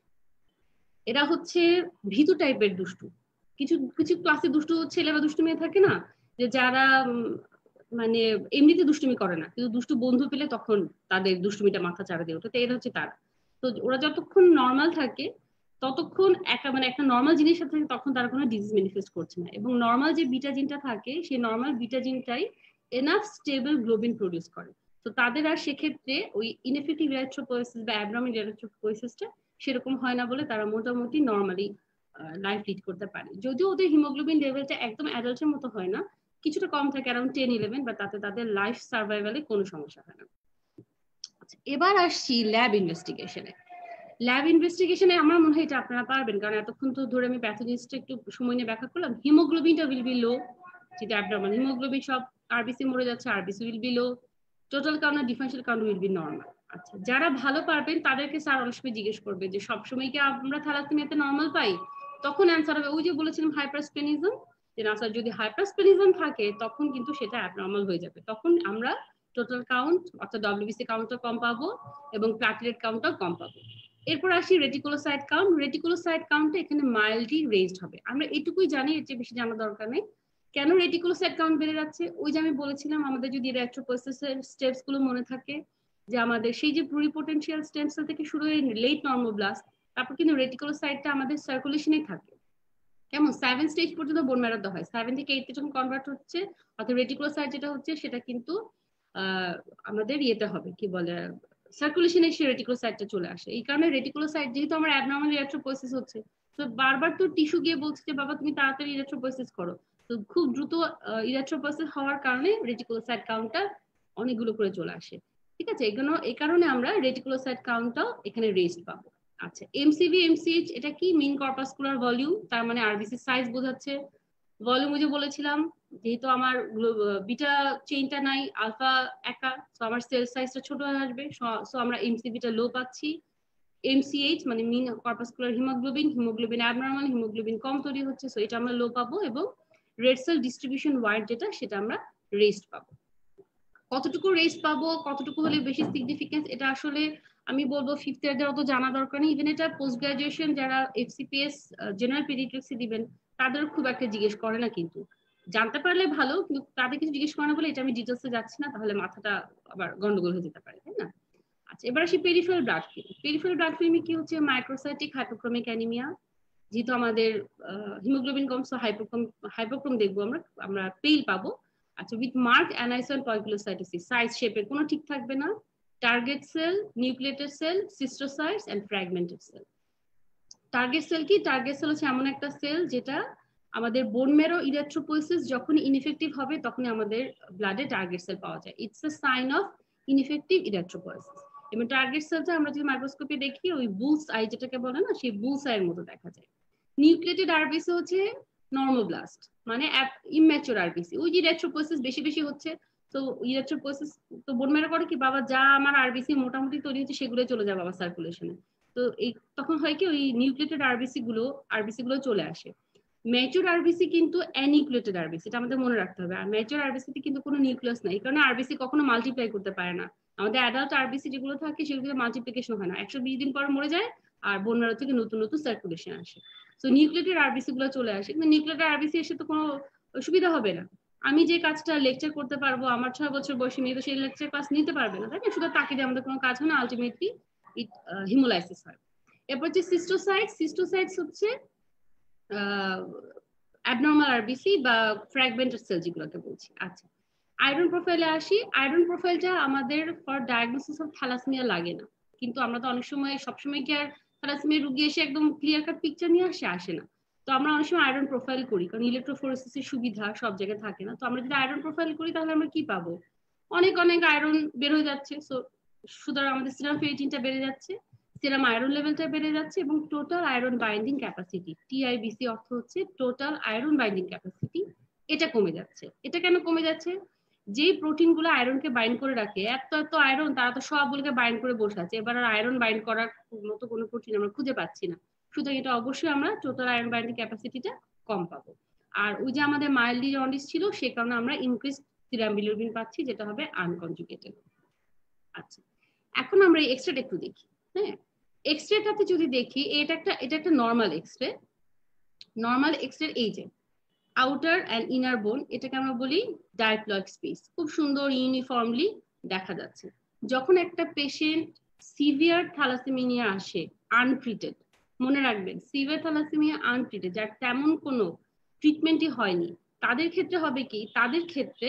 এরা হচ্ছে ভীতু টাইপের দুষ্টু। কিছু কিছু ক্লাসে দুষ্টু ছেলেরা দুষ্টু মেয়ে থাকে না, যে যারা মানে এমনিতে দুষ্টুমি করে না, কিন্তু দুষ্টু বন্ধু পেলে তখন তাদের দুষ্টুমিটা মাথা চাড়া দিয়ে ওঠে, তো এরা হচ্ছে তারা। তো ওরা যতক্ষণ নর্মাল থাকে ততক্ষণ একটা মানে একটা নর্মাল জিনিসের সাথে তখন তারা কোনো ডিজিজ ম্যানিফেস্ট করছে না। এবং নর্মাল যে বিটা জিনটা থাকে, সেই নর্মাল বিটা জিনটাই এনাফ স্টেবল গ্লোবিন প্রডিউস করে। তো তাদের আর সেক্ষেত্রে ওই ইনএফেক্টিভ ইলেকট্রোপোয়েসিস বা অ্যাবনর্মাল ইলেকট্রোপোয়েসিসটা সেরকম হয় না বলে তারা মোটামুটি নর্মালি লাইফ লিড করতে পারে। যদিও ওদের হিমোগ্লোবিন লেভেলটা একদম অ্যাডাল্টের মতো হয় না, কিছুটা কম থাকে, অ্যারাউন্ড 10-11, বা তাতে তাদের লাইফ সার্ভাইভালে কোনো সমস্যা হয় না। এবার আসছি ল্যাব ইনভেস্টিগেশনে। ল্যাব ইনভেস্টিগেশনে আমার মনে হয় এটা আপনারা পারবেন, কারণ এতক্ষণ তো ধরে আমি প্যাথোজেনিসটা একটু সময় নিয়ে ব্যাখ্যা করলাম। হিমোগ্লোবিনটা উইল বি লো, যেটা অ্যাবনর্মাল হিমোগ্লোবিন, সব আরবিসি মরে যাচ্ছে, RBC will be low, total count আর differential count will be normal. আচ্ছা, যারা ভালো পারবেন তাদেরকে স্যার অনেক সময় জিজ্ঞেস করবে যে সবসময় কি আমরা থ্যালাসেমিয়াতে নর্মাল পাই, তখন অ্যান্সার হবে ওই যে বলেছিলাম হাইপারস্পেনিজম, যে না স্যার যদি হাইপারস্পেনিজম থাকে তখন কিন্তু সেটা অ্যাবনর্মাল হয়ে যাবে, তখন আমরা টোটাল কাউন্ট অর্থাৎ ডব্লিউবিসি কাউন্টও কম পাবো এবং প্লাটেলেট কাউন্টও কম পাবো। এরপর আসি রেটিকুলোসাইট কাউন্ট। রেটিকুলোসাইট কাউন্টটা এখানে মাইল্ডলি রেজড হবে, আমরা এটুকুই জানি, এর চেয়ে বেশি জানার দরকার নেই। কেন রেটিকুলোসাইট কাউন্ট বেড়ে যাচ্ছে? ওই যে আমি বলেছিলাম, আমাদের যদি ইলেকট্রোপোয়েসিসের স্টেপস গুলো মনে থাকে, যে আমাদের সেই যে প্লুরিপোটেনশিয়াল স্টেম সেল থেকে শুরু হয়ে লেট নর্মোব্লাস্ট, তারপর কিন্তু রেটিকুলোসাইটটা আমাদের সার্কুলেশনেই থাকে। কেমন 7 স্টেজ পর্যন্ত বোন ম্যারো দেওয়া হয়, 7 থেকে 8 যখন কনভার্ট হচ্ছে, অর্থাৎ রেটিকুলোসাইট যেটা হচ্ছে সেটা কিন্তু আমাদের ইয়েতে হবে, কি বলে, সার্কুলেশনে এসে রেটিকুলোসাইটটা চলে আসে। এই কারণে রেটিকুলোসাইট, যেহেতু আমার অ্যাবনর্মাল ইলেকট্রোপোয়েসিস হচ্ছে, তো বারবার তো টিস্যু গিয়ে বলছে যে বাবা তুমি তাড়াতাড়ি ইলেকট্রোপোয়েসিস করো, তো খুব দ্রুত ইলেকট্রোপোয়েসিস হওয়ার কারণে রেটিকুলোসাইট কাউন্টটা অনেকগুলো করে চলে আসে। ঠিক আছে, এই কারণে আমরা রেটিকুলোসাইট কাউন্টটাও এখানে রেজড পাবো। আচ্ছা, এমসিভি এমসিএইচ এটা কি? মিন কর্পাসকুলার ভলিউম, তার মানে আরবিসি সাইজ বোঝাচ্ছে। ভলিউম যে বলেছিলাম, যেহেতু আমার বিটা চেইনটা নাই, আলফা একা, সো আমার সেল সাইজটা ছোট হয়ে আসবে, সো আমরা এমসিভিটা লো পাচ্ছি। এমসিএইচ মানে mean corpuscular haemoglobin, haemoglobin abnormal, haemoglobin কম তৈরি হচ্ছে, সো এটা আমরা লো পাবো। এবং রেড সেল ডিস্ট্রিবিউশন ওয়াইড যেটা, সেটা আমরা রেস্ট পাবো। কতটুকু রেস্ট পাবো, কতটুকু হলে বেশি সিগনিফিকেন্স, এটা আসলে আমি বলবো ফিফথ ইয়ারদের অত জানা দরকার নেই। ইভেন এটা পোস্ট গ্রাজুয়েশন যারা এফসিপিএস জেনারেল পেডিয়াট্রিক্স দিবেন তাদের খুব একটা জিজ্ঞেস করে না, কিন্তু জানতে পারলে ভালো, কিন্তু তাদের কিছু জিজ্ঞেস করে না বলে এটা আমি ডিটেলসে যাচ্ছি না, তাহলে মাথাটা আবার গন্ডগোল হয়ে যেতে পারে, তাই না? আচ্ছা, এবার আসি peripheral blood film. Peripheral blood ফিল্মে কি হচ্ছে? মাইক্রোসাইটিক হাইপোক্রোমিক অ্যানিমিয়া, যেহেতু আমাদের হিমোগ্লোবিন কম, সো হাইপোক্রোম দেখবো, আমরা আমরা পেইল পাবো। আচ্ছা, with mark anisocytosis poikilocytosis, size শেপের কোনো ঠিক থাকবে না, target cell, nucleated cell, schistocytes and fragmented cell. Target cell কি? টার্গেট সেল হচ্ছে এমন একটা সেল যেটা আমাদের বোন ম্যারো ইলেকট্রোপোয়েসিস যখন ইনএফেক্টিভ হবে তখনই আমাদের ব্লাডে টার্গেট সেল পাওয়া যায়। It's a sign of ineffective erythropoiesis. এবং টার্গেট সেলটা আমরা যদি মাইক্রোস্কোপে দেখি, ওই বুলস আই যেটাকে বলে না, সেই বুলস আইয়ের মতো দেখা যায়। নিউক্লিয়েটেড আরবিসি হচ্ছে নর্মোব্লাস্ট, মানে ইম্যাচুর আরবিসি, ওই যে ইলেকট্রোপোয়েসিস বেশি বেশি হচ্ছে, তো ইলেকট্রোপোয়েসিস, তো বোন ম্যারো করে কি, বাবা যা আমার আরবিসি মোটামুটি তৈরি হচ্ছে সেগুলো চলে যাবে আমার সার্কুলেশনে। তো এই তখন হয় কি, ওই নিউক্লিয়েটেড আরবিসি গুলো চলে আসে। ম্যাচুর আরবিসি কিন্তু অ্যানিউক্লিয়েটেড আরবিসি, এটা আমাদের মনে রাখতে হবে। আর ম্যাচুর আরবিসিতে কিন্তু কোনো নিউক্লিয়াস নাই, এই কারণে আরবিসি কখনো মাল্টিপ্লাই করতে পারে না। আমাদের অ্যাডাল্ট আরবিসি যেগুলো থাকে সেগুলো মাল্টিপ্লিকেশন হয় না, 120 দিন পর মরে যায়, আর বোন ম্যারো থেকে নতুন নতুন সার্কুলেশন আসে। তো নিউক্লিয়েটেড আরবিসি গুলো চলে আসে, কিন্তু নিউক্লিয়েটেড আরবিসি এসে তো কোনো সুবিধা হবে না। আমি যে কাজটা লেকচার করতে পারবো, আমার 6 বছর বয়সী মেয়ে তো সেই লেকচার ক্লাস নিতে পারবে না, তাই না? শুধু তাকে দিয়ে আমাদের কোনো কাজ হয় না, আলটিমেটলি ইট হিমোলাইসিস হয়। এরপর হচ্ছে সিস্টোসাইট। সিস্টোসাইটস হচ্ছে অ্যাবনর্মাল আরবিসি বা ফ্র্যাগমেন্টেড সেল যেগুলোকে বলছি। আচ্ছা, আয়রন প্রোফাইলে আসি। আয়রন প্রোফাইলটা আমাদের ফর ডায়াগনোসিস অফ থ্যালাসেমিয়া লাগে না, কিন্তু আমরা তো অনেক সময়, সবসময় কি আর থ্যালাসেমিয়া রোগী এসে একদম ক্লিয়ার কাট পিকচার নিয়ে আসে না। তো আমরা অনেক সময় আয়রন প্রোফাইল করি, কারণ ইলেকট্রোফোরেসিসের সুবিধা সব জায়গায় থাকে না। তো আমরা যদি আয়রন প্রোফাইল করি তাহলে আমরা কি পাবো? অনেক অনেক আয়রন বের হয়ে যাচ্ছে, সুতরাং আমাদের সিরাম ফেরিটিনটা বেড়ে যাচ্ছে, সেরাম আয়রন লেভেলটা বেড়ে যাচ্ছে এবং total iron binding capacity, TIBC অর্থ হচ্ছে টোটাল আয়রন বাইন্ডিং ক্যাপাসিটি, এটা কমে যাচ্ছে। এটা কেন কমে যাচ্ছে? যে প্রোটিন গুলো আয়রনকে বাইন্ড করে রাখে, এত এত আয়রন, তারা তো সবগুলোকে বাইন্ড করে বসে আছে, এবার আর আয়রন বাইন্ড করার মতো কোনো প্রোটিন আমরা খুঁজে পাচ্ছি না। সুতরাং এটা অবশ্যই আমরা টোটাল আয়রন বাইন্ডিং ক্যাপাসিটিটা কম পাবো। আর ওই যে আমাদের মাইল্ডলি জন্ডিস ছিল, সে কারণে আমরা ইনক্রিজ সিরাম বিলিরুবিন পাচ্ছি, যেটা হবে আনকনজুগেটেড। আচ্ছা, এখন আমরা এই এক্সরেটা একটু দেখি। হ্যাঁ, এক্সরেটাতে যদি দেখি, এটা একটা নর্মাল এক্সরে। নর্মাল এক্সরে এই যে আউটার অ্যান্ড ইনার বোন, এটাকে আমরা বলি ডাইপ্লয়েড স্পেস, খুব সুন্দর ইউনিফর্মলি দেখা যাচ্ছে। যখন একটা পেশেন্ট সিভিয়ার থ্যালাসেমিয়া আসে আনট্রিটেড, মনে রাখবেন সিভিয়ার থ্যালাসেমিয়া আনট্রিটেড, যার তেমন কোনো ট্রিটমেন্টই হয়নি, তাদের ক্ষেত্রে হবে কি, তাদের ক্ষেত্রে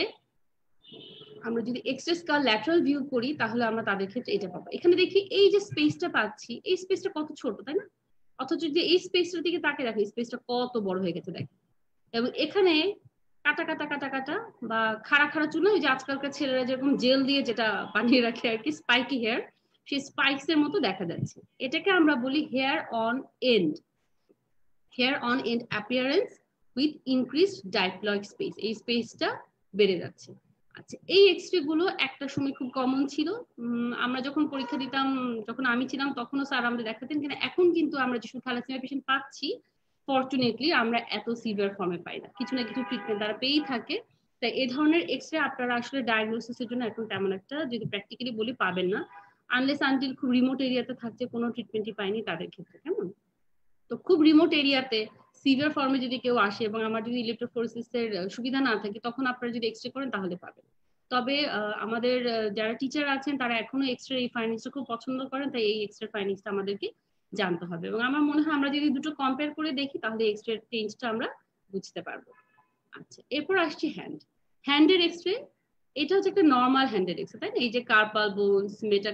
আমরা যদি এক্সরে স্কাল ল্যাটারাল ভিউ করি তাহলে আমরা তাদের ক্ষেত্রে এটা পাবো। এখানে দেখি এই যে স্পেসটা পাচ্ছি, এই স্পেসটা কত ছোট, তাই না? অথচ যে এই স্পেসটার দিকে তাকে দেখো, স্পেসটা কত বড় হয়ে গেছে দেখো। এবং এখানে কাটা কাটা কাটা কাটা বা খাড়া খাড়া চুল, ওই যে আজকালকার ছেলেরা যেরকম জেল দিয়ে যেটা বানিয়ে রাখে আর কি, স্পাইকি হেয়ার, সেই স্পাইকস এর মতো দেখা যাচ্ছে। এটাকে আমরা বলি hair on end, hair on end appearance with increased diploid space, এই স্পেসটা বেড়ে যাচ্ছে। আচ্ছা, এই এক্সরে গুলো একটা সময় খুব কমন ছিল। আমরা যখন পরীক্ষা দিতাম, যখন আমি ছিলাম, তখনও স্যার আমাদের দেখাতেন, কিন্তু এখন কিন্তু আমরা যেসব থ্যালাসেমিয়া পেশেন্ট পাচ্ছি, ফরচুনেটলি আমরা এত সিভিয়ার ফর্মে পাই না, কিছু না কিছু ট্রিটমেন্ট তারা পেয়েই থাকে। তাই এই ধরনের এক্সরে আপনারা আসলে ডায়াগনোসিসের জন্য এখন তেমন একটা, যদি প্র্যাকটিক্যালি বলি, পাবেন না, আনলেস আনটিল খুব রিমোট এরিয়াতে থাকছে, কোনো ট্রিটমেন্টই পাইনি তাদের ক্ষেত্রে। কেমন? তো খুব রিমোট এরিয়াতে সিভিয়ার ফর্মে যদি কেউ আসে এবং আমার যদি ইলেকট্রোফোরেসিসের সুবিধা না থাকে, তখন আপনারা যদি এক্সরে করেন তাহলে পাবেন। তবে আমাদের যারা টিচার আছেন তারা এখনো এক্সরে এই ফাইন্ডিংসটা খুব পছন্দ করেন, তাই এই এক্সরে ফাইন্ডিংসটা আমাদেরকে জানতে হবে। এবং আমার মনে হয় আমরা যদি দুটো কম্পেয়ার করে দেখি তাহলে এক্সরে চেঞ্জটা আমরা বুঝতে পারবো। আচ্ছা, এরপর আসছি হ্যান্ডের এক্সরে। এটা হচ্ছে একটা নর্মাল হ্যান্ডের এক্সরে, তাই না? এই যে কার্পাল বোনস,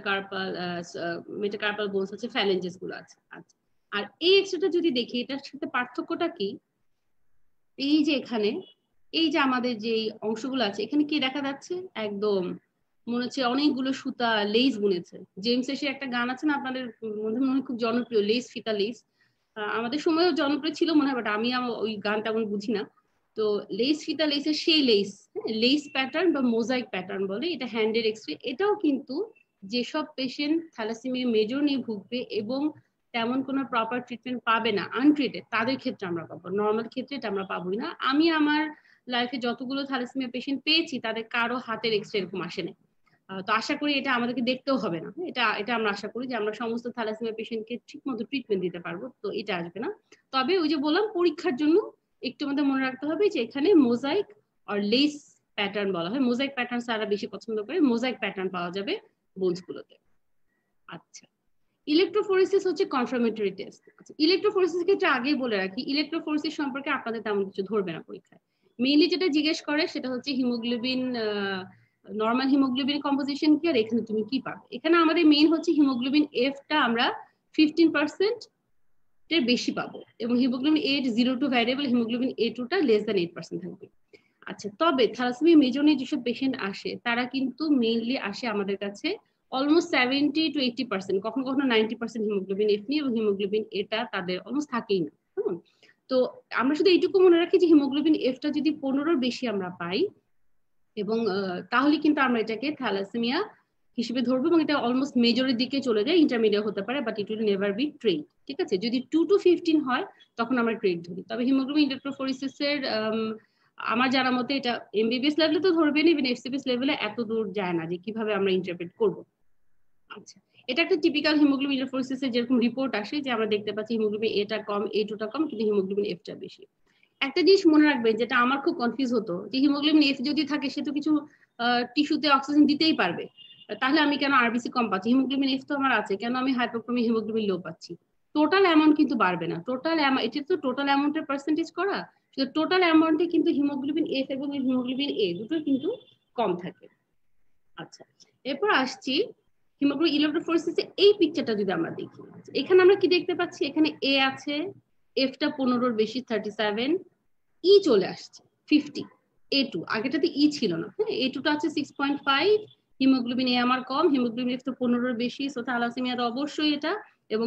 মেটাকার্পাল বোনস হচ্ছে, ফ্যালেঞ্জেস গুলো আছে। আচ্ছা, আর এই এক্সরেটা যদি দেখি, এটার সাথে পার্থক্যটা কি, এই যে এখানে এই যে আমাদের যে অংশগুলো আছে, এখানে কি দেখা যাচ্ছে, একদম মনে হচ্ছে অনেকগুলো সুতা লেস বুনেছে। জেমস এর একটা গান আছে না আপনাদের মধ্যে, মনে হয় খুব জনপ্রিয়, লেস ফিতা লেস। আমাদের সময়ও জনপ্রিয় ছিল মনে হয়, বাট আমি ওই গান তেমন বুঝি না। তো লেস ফিতা লেসের সেই লেস, লেস প্যাটার্ন বা মোজাইক প্যাটার্ন বলে, এটা হ্যান্ডের এক্সরে। এটাও কিন্তু যেসব পেশেন্ট থ্যালাসেমিয়া মেজর নিয়ে ভুগবে এবং তেমন কোনো প্রপার ট্রিটমেন্ট পাবে না, আনট্রিটেড, তাদের ক্ষেত্রে আমরা পাবো। নর্মাল ক্ষেত্রে এটা আমরা পাবোই না। আমি আমার লাইফে যতগুলো থ্যালাসেমিয়া পেশেন্ট পেয়েছি, তাদের কারো হাতের এক্সরে এরকম আসে না। তো আশা করি এটা আমাদেরকে দেখতেও হবে না। এটা আমরা আশা করি যে আমরা সমস্ত থ্যালাসেমিয়া পেশেন্টকে ঠিক মতো ট্রিটমেন্ট দিতে পারবো, তো এটা আসবে না। তবে ওই যে বললাম, পরীক্ষার জন্য একটু আমাদের মনে রাখতে হবে যে এখানে মোজাইক আর লেস প্যাটার্ন বলা হয়, মোজাইক প্যাটার্ন তারা বেশি পছন্দ করে, মোজাইক প্যাটার্ন পাওয়া যাবে বোনস গুলোতে। আচ্ছা, ইলেকট্রোফোরেসিস হচ্ছে কনফার্মেটরি টেস্ট। ইলেকট্রোফোরেসিস ক্ষেত্রে আগেই বলে রাখি, ইলেকট্রোফোরেসিস সম্পর্কে আপনাদের তেমন কিছু ধরবে না পরীক্ষায়। মেইনলি যেটা জিজ্ঞেস করে সেটা হচ্ছে হিমোগ্লোবিন, নর্মাল হিমোগ্লোবিন কম্পোজিশন কি, আর এখানে তুমি কি পাবে। এখানে আমাদের মেইন হচ্ছে হিমোগ্লোবিন এফটা আমরা 15% এর বেশি পাবো, এবং haemoglobin A zero two variable, haemoglobin A2 টা লেস দ্যান 8% থাকবে। আচ্ছা, তবে থ্যালাসেমিয়া মেজর নিয়ে যেসব পেশেন্ট আসে, তারা কিন্তু মেইনলি আসে আমাদের কাছে অলমোস্ট 70 to 80%, কখনো কখনো 90% হিমোগ্লোবিন এফ নিয়ে, এবং হিমোগ্লোবিন এটা তাদের অলমোস্ট থাকেই না। তো আমরা শুধু এইটুকু মনে রাখি যে হিমোগ্লোবিন এফটা যদি 15 বেশি আমরা পাই, এবং তাহলে কিন্তু আমরা এটাকে থ্যালাসেমিয়া হিসেবে ধরবো, এবং এটা অলমোস্ট মেজরের দিকে চলে যায়, ইন্টারমিডিয়েট হতে পারে, but it will never be trait. ঠিক আছে, যদি 2 to 15 হয় তখন আমরা ট্রেড ধরি। তবে হিমোগ্লোবিন ইলেকট্রোফোরেসিসের আমার জানা মতে এটা এমবিবিএস লেভেলে তো ধরবেন, ইভেন এফসিপিএস লেভেলে এত দূর যায় না যে কিভাবে আমরা ইন্টারপ্রেট করব। আচ্ছা, এটা একটা টিপিক্যাল হিমোগ্লোবিন ইলেকট্রোফোরেসিসের যেরকম রিপোর্ট আসে, যে আমরা দেখতে পাচ্ছি হিমোগ্লোবিন এটা কম, A2 টা কম, কিন্তু হিমোগ্লোবিন এফটা বেশি। একটা জিনিস মনে রাখবেন, যেটা আমার খুব কনফিউজ হতো, যে হিমোগ্লোবিন এফ যদি থাকে, সে তো কিছু টিস্যুতে অক্সিজেন দিতেই পারবে, তাহলে আমি কেন আরবিসি কম পাচ্ছি? হিমোগ্লোবিন এফ তো আমার আছে, কেন আমি হাইপোক্রোমিক হিমোগ্লোবিন লো পাচ্ছি? টোটাল অ্যামাউন্ট কিন্তু বাড়বে না, এটা তো টোটাল অ্যামাউন্টের পার্সেন্টেজ করা, টোটাল অ্যামাউন্টে কিন্তু হিমোগ্লোবিন এফ এবং হিমোগ্লোবিন এ দুটো কিন্তু কম থাকে। আচ্ছা, এরপর আসছি হিমোগ্লোবিন ইলেকট্রোফোরেসিসে এই পিকচারটা যদি আমরা দেখি, এখানে আমরা কি দেখতে পাচ্ছি, এখানে এ আছে, এফটা 15 বেশি 37, ই চলে আসছে 50, A2, আগেটাতে ই ছিল না। হ্যাঁ, A2 টা আছে 6.5, হিমোগ্লোবিন এ আমার কম, হিমোগ্লোবিন এফ তো 15 বেশি, সো থ্যালাসেমিয়া তো অবশ্যই এটা, এবং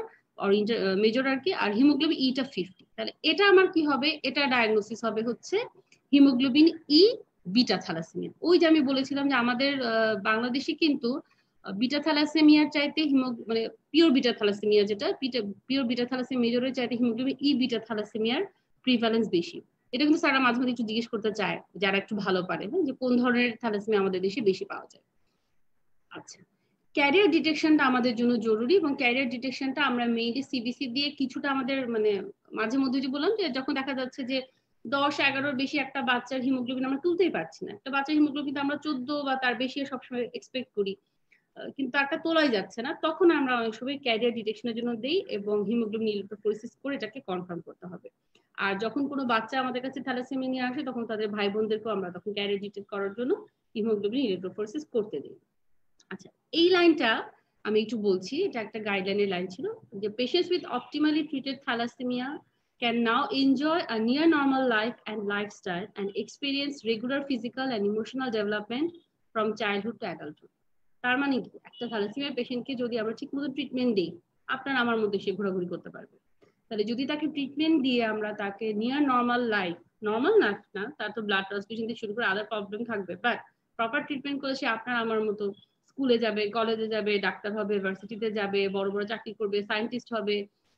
মেজর আর কি, আর হিমোগ্লোবিন ইটা 50। তাহলে এটা আমার কি হবে, এটা ডায়াগনোসিস হবে হচ্ছে হিমোগ্লোবিন ই বিটা থ্যালাসেমিয়া। ওই যে আমি বলেছিলাম যে আমাদের বাংলাদেশে কিন্তু বিটা থ্যালাসেমিয়ার চাইতে মানে পিওর বিটা থ্যালাসেমিয়া, যেটা পিওর বিটা থ্যালাসেমিয়া মেজরের চাইতে হিমোগ্লোবিন ই বিটা থ্যালাসেমিয়ার প্রিভ্যালেন্স বেশি। এটা কিন্তু স্যাররা মাঝে মাঝে একটু জিজ্ঞেস করতে চায় যারা একটু ভালো পারে, যে কোন ধরনের থ্যালাসেমিয়া আমাদের দেশে বেশি পাওয়া যায়। আচ্ছা, ক্যারিয়ার ডিটেকশনটা আমাদের জন্য জরুরি, এবং ক্যারিয়ার ডিটেকশনটা আমরা মেইনলি সিবিসি দিয়ে কিছুটা আমাদের মানে মাঝে মধ্যে যে বললাম যে যখন দেখা যাচ্ছে যে 10-11 বেশি একটা বাচ্চার হিমোগ্লোবিন আমরা তুলতেই পারছি না, একটা বাচ্চার হিমোগ্লোবিন আমরা 14 বা তার বেশি সবসময় এক্সপেক্ট করি, কিন্তু তারটা তোলাই যাচ্ছে না, তখন আমরা অনেক সময় ক্যারিয়ার ডিটেকশনের জন্য দেই এবং হিমোগ্লোবিন ইলেকট্রোফোরেসিস করে এটাকে কনফার্ম করতে হবে। আর যখন কোনো বাচ্চা আমাদের কাছে থ্যালাসেমিয়া নিয়ে আসে তখন তাদের ভাই বোনদেরকেও আমরা তখন ক্যারিয়ার ডিটেক্ট করার জন্য হিমোগ্লোবিন ইলেকট্রোফোরেসিস করতে দিই। আচ্ছা, এই লাইনটা আমি একটু বলছি, এটা একটা গাইডলাইনের লাইন ছিল যে patients with optimally treated thalassaemia can now enjoy a near normal life and lifestyle and experience regular physical and emotional development from childhood to adulthood. তার মানে কি, একটা থ্যালাসেমিয়া পেশেন্টকে যদি আমরা ঠিকমতো ট্রিটমেন্ট দিই, আপনার আমার মধ্যে সে ঘোরাঘুরি করতে পারবে। তাহলে যদি তাকে ট্রিটমেন্ট দিয়ে আমরা তাকে নিয়ার নর্মাল লাইফ, নর্মাল না তার তো ব্লাড ট্রান্সফিউশন থেকে শুরু করে আদার প্রবলেম থাকবে, বাট প্রপার ট্রিটমেন্ট করলে সে আপনার আমার মতো স্কুলে যাবে, কলেজে যাবে, ডাক্তার হবে, ইউনিভার্সিটিতে যাবে, বড় বড় চাকরি করবে, সায়েন্টিস্ট হবে,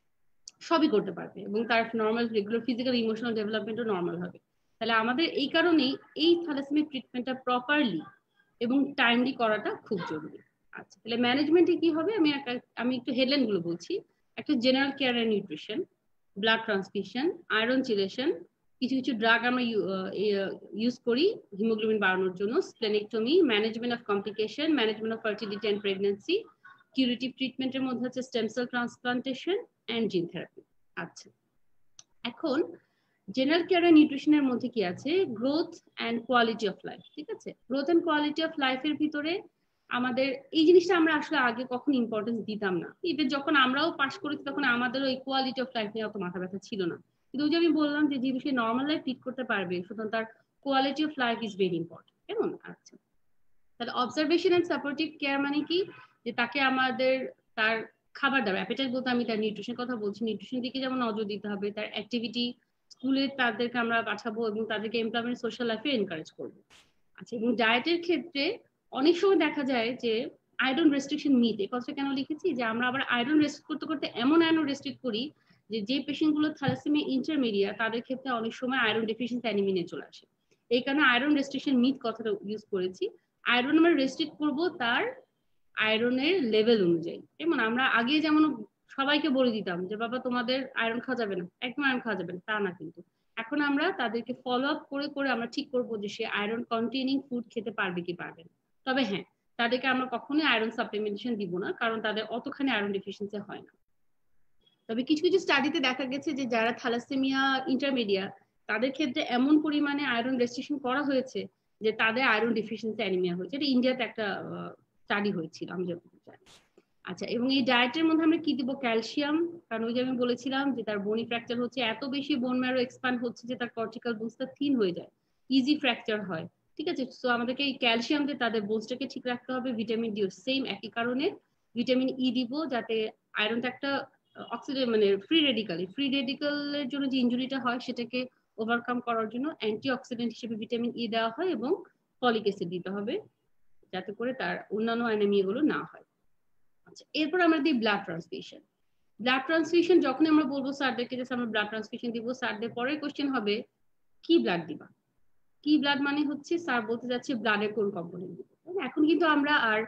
সবই করতে পারবে, এবং তার নর্মাল রেগুলার ফিজিক্যাল ইমোশনাল ডেভেলপমেন্টও নর্মাল হবে। তাহলে আমাদের এই কারণেই এই থ্যালাসেমিয়া ট্রিটমেন্টটা প্রপারলি এবং টাইমলি করাটা খুব জরুরি। আচ্ছা, তাহলে ম্যানেজমেন্টে কি হবে, আমি একটু হেডলাইন গুলো বলছি। একটা general care and nutrition, blood transfusion, iron chelation, কিছু কিছু ড্রাগ আমরা ইউজ করি হিমোগ্লোবিন বাড়ানোর জন্য, splenectomy, management of complication, management of fertility and pregnancy, curative ট্রিটমেন্টের মধ্যে হচ্ছে stem cell transplantation and gene therapy. আচ্ছা, এখন জেনারেল কেয়ার এন্ড নিউট্রিশনের মধ্যে কি আছে, growth and quality of life. ঠিক আছে, গ্রোথ এন্ড কোয়ালিটি অফ লাইফের ভিতরে আমাদের এই জিনিসটা আমরা আসলে আগে কখনো ইম্পর্টেন্স দিতাম না, ইভেন যখন আমরাও পাস করেছি তখন আমাদেরও এই কোয়ালিটি অফ লাইফ নিয়ে অত মাথা ব্যথা ছিল না, কিন্তু ওই যে আমি বললাম যে যেহেতু সে নর্মাল লাইফ লিড করতে পারবে, সুতরাং তার quality of life is very important. কেমন? আচ্ছা, তাহলে অবজারভেশন এন্ড সাপোর্টিভ কেয়ার মানে কি, যে তাকে আমাদের তার খাবার দাবার, অ্যাপেটাইট বলতে আমি তার নিউট্রিশন কথা বলছি, নিউট্রিশন দিকে যেমন নজর দিতে হবে, তার অ্যাক্টিভিটি, স্কুলে তাদেরকে আমরা পাঠাবো এবং তাদেরকে এমপ্লয়মেন্ট সোশ্যাল লাইফে এনকারেজ করবো। আচ্ছা, এবং ডায়েটের ক্ষেত্রে অনেক সময় দেখা যায় যে আয়রন রেস্ট্রিকশন মিট, এই কথাটা কেন লিখেছি, যে আমরা আবার আয়রন রেস্ট্রিক্ট করতে করতে এমন আয়রন রেস্ট্রিক্ট করি যে পেশেন্ট গুলো থ্যালাসেমিয়া ইন্টারমিডিয়েট তাদের ক্ষেত্রে অনেক সময় আয়রন ডেফিসিয়েন্সি অ্যানিমিয়া চলে আসে। এই কারণে আয়রন রেস্ট্রিকশন মিট কথাটা ইউজ করেছি। আয়রন আমরা রেস্ট্রিক্ট করবো তার আয়রনের লেভেল অনুযায়ী। যেমন আমরা আগে যেমন সবাইকে বলে দিতাম যে বাবা তোমাদের আয়রন খাওয়া যাবে না, একদম আয়রন খাওয়া যাবে না, তা না, কিন্তু এখন আমরা তাদেরকে ফলো আপ করে করে আমরা ঠিক করবো যে সে আয়রন কন্টেইনিং ফুড খেতে পারবে কি পারবে না। তবে হ্যাঁ, তাদেরকে আমরা কখনোই আয়রন সাপ্লিমেন্টেশন দিব না, কারণ তাদের অতখানি আয়রন ডেফিসিয়েন্সি হয় না। তবে কিছু কিছু স্টাডিতে দেখা গেছে যে যারা থ্যালাসেমিয়া ইন্টারমিডিয়েট তাদের ক্ষেত্রে এমন পরিমাণে আয়রন রেস্ট্রিকশন করা হয়েছে যে তাদের আয়রন ডেফিসিয়েন্সি অ্যানিমিয়া হয়েছে। এটা ইন্ডিয়াতে একটা স্টাডি হয়েছিল আমি যতটুকু জানি। আচ্ছা, এবং এই ডায়েটের মধ্যে আমরা কি দিব, ক্যালসিয়াম, কারণ ওই যে আমি বলেছিলাম যে তার বোনি ফ্র্যাকচার হচ্ছে, এত বেশি বোন ম্যারো এক্সপ্যান্ড হচ্ছে যে তার কর্টিক্যাল বোনসটা থিন হয়ে যায়, ইজি ফ্র্যাকচার হয়। ঠিক আছে, সো আমাদেরকে এই ক্যালসিয়াম দিয়ে তাদের বোনসটাকে ঠিক রাখতে হবে। ভিটামিন ডি সেম একই কারণে ভিটামিন ই দিব, যাতে আয়রনটা একটা অক্সিডেন্ট মানে ফ্রি রেডিক্যালের জন্য যে ইনজুরিটা হয় সেটাকে ওভারকাম করার জন্য অ্যান্টি অক্সিডেন্ট হিসেবে ভিটামিন ই দেওয়া হয়, এবং ফলিক অ্যাসিড দিতে হবে যাতে করে তার অন্যান্য অ্যানিমিয়া গুলো না হয়। আচ্ছা, এরপর আমরা দিই ব্লাড ট্রান্সফিউশন। ব্লাড ট্রান্সফিউশন যখন আমরা বলবো স্যারদেরকে যে আমরা ব্লাড ট্রান্সফিউশন দিব, স্যারদের পরের কোশ্চেন হবে কি ব্লাড দিবা। কি ব্লাড মানে হচ্ছে স্যার বলতে যাচ্ছে ব্লাডের কোন কম্পোনেন্ট দিব। এখন কিন্তু আমরা আর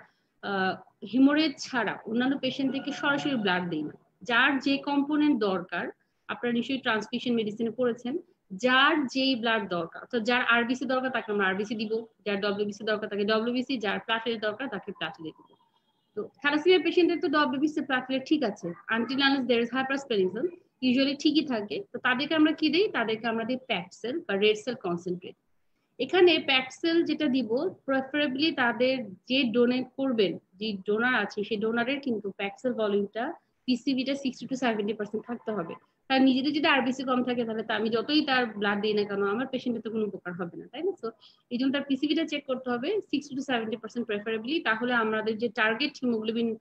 হিমোরেজ ছাড়া অন্যান্য পেশেন্টদেরকে সরাসরি ব্লাড দিই না। যার যে কম্পোনেন্ট দরকার, আপনারা নিশ্চয়ই ট্রান্সফিউশন মেডিসিনে পড়েছেন, যার যেই ব্লাড দরকার, তো যার আরবিসি দরকার তাকে আমরা আরবিসি দিব, যার ডব্লিউবিসি দরকার তাকে ডব্লিউবিসি, যার প্লাটেলেট দরকার তাকে প্লাটেলেট দিব। তো থ্যালাসেমিয়া পেশেন্টের তো ডব্লিউবিসি প্লাটেলেট ঠিক আছে, until unless there is hypersplenism usually ঠিকই থাকে। তো তাদেরকে আমরা কি দেই, তাদেরকে আমরা দিই প্যাক্ট সেল বা রেড সেল কনসেন্ট্রেট। এখানে প্যাক্ট সেল যেটা দিব, প্রেফারেবলি তাদের যে ডোনেট করবেন, যে ডোনার আছে সেই ডোনারের কিন্তু প্যাক্ট সেল ভলিউমটা পিসিবিটা 60 to 70% থাকতে হবে। তার নিজেদের যদি আরবিসি কম থাকে তাহলে আমি যতই তার ব্লাড দিই না কেন আমার পেশেন্টের তো কোনো উপকার হবে না, তাই না? তো এই জন্য তার পিসিবিটা চেক করতে হবে 60 to 70% প্রেফারেবলি, তাহলে আমাদের যে টার্গেট হিমোগ্লোবিন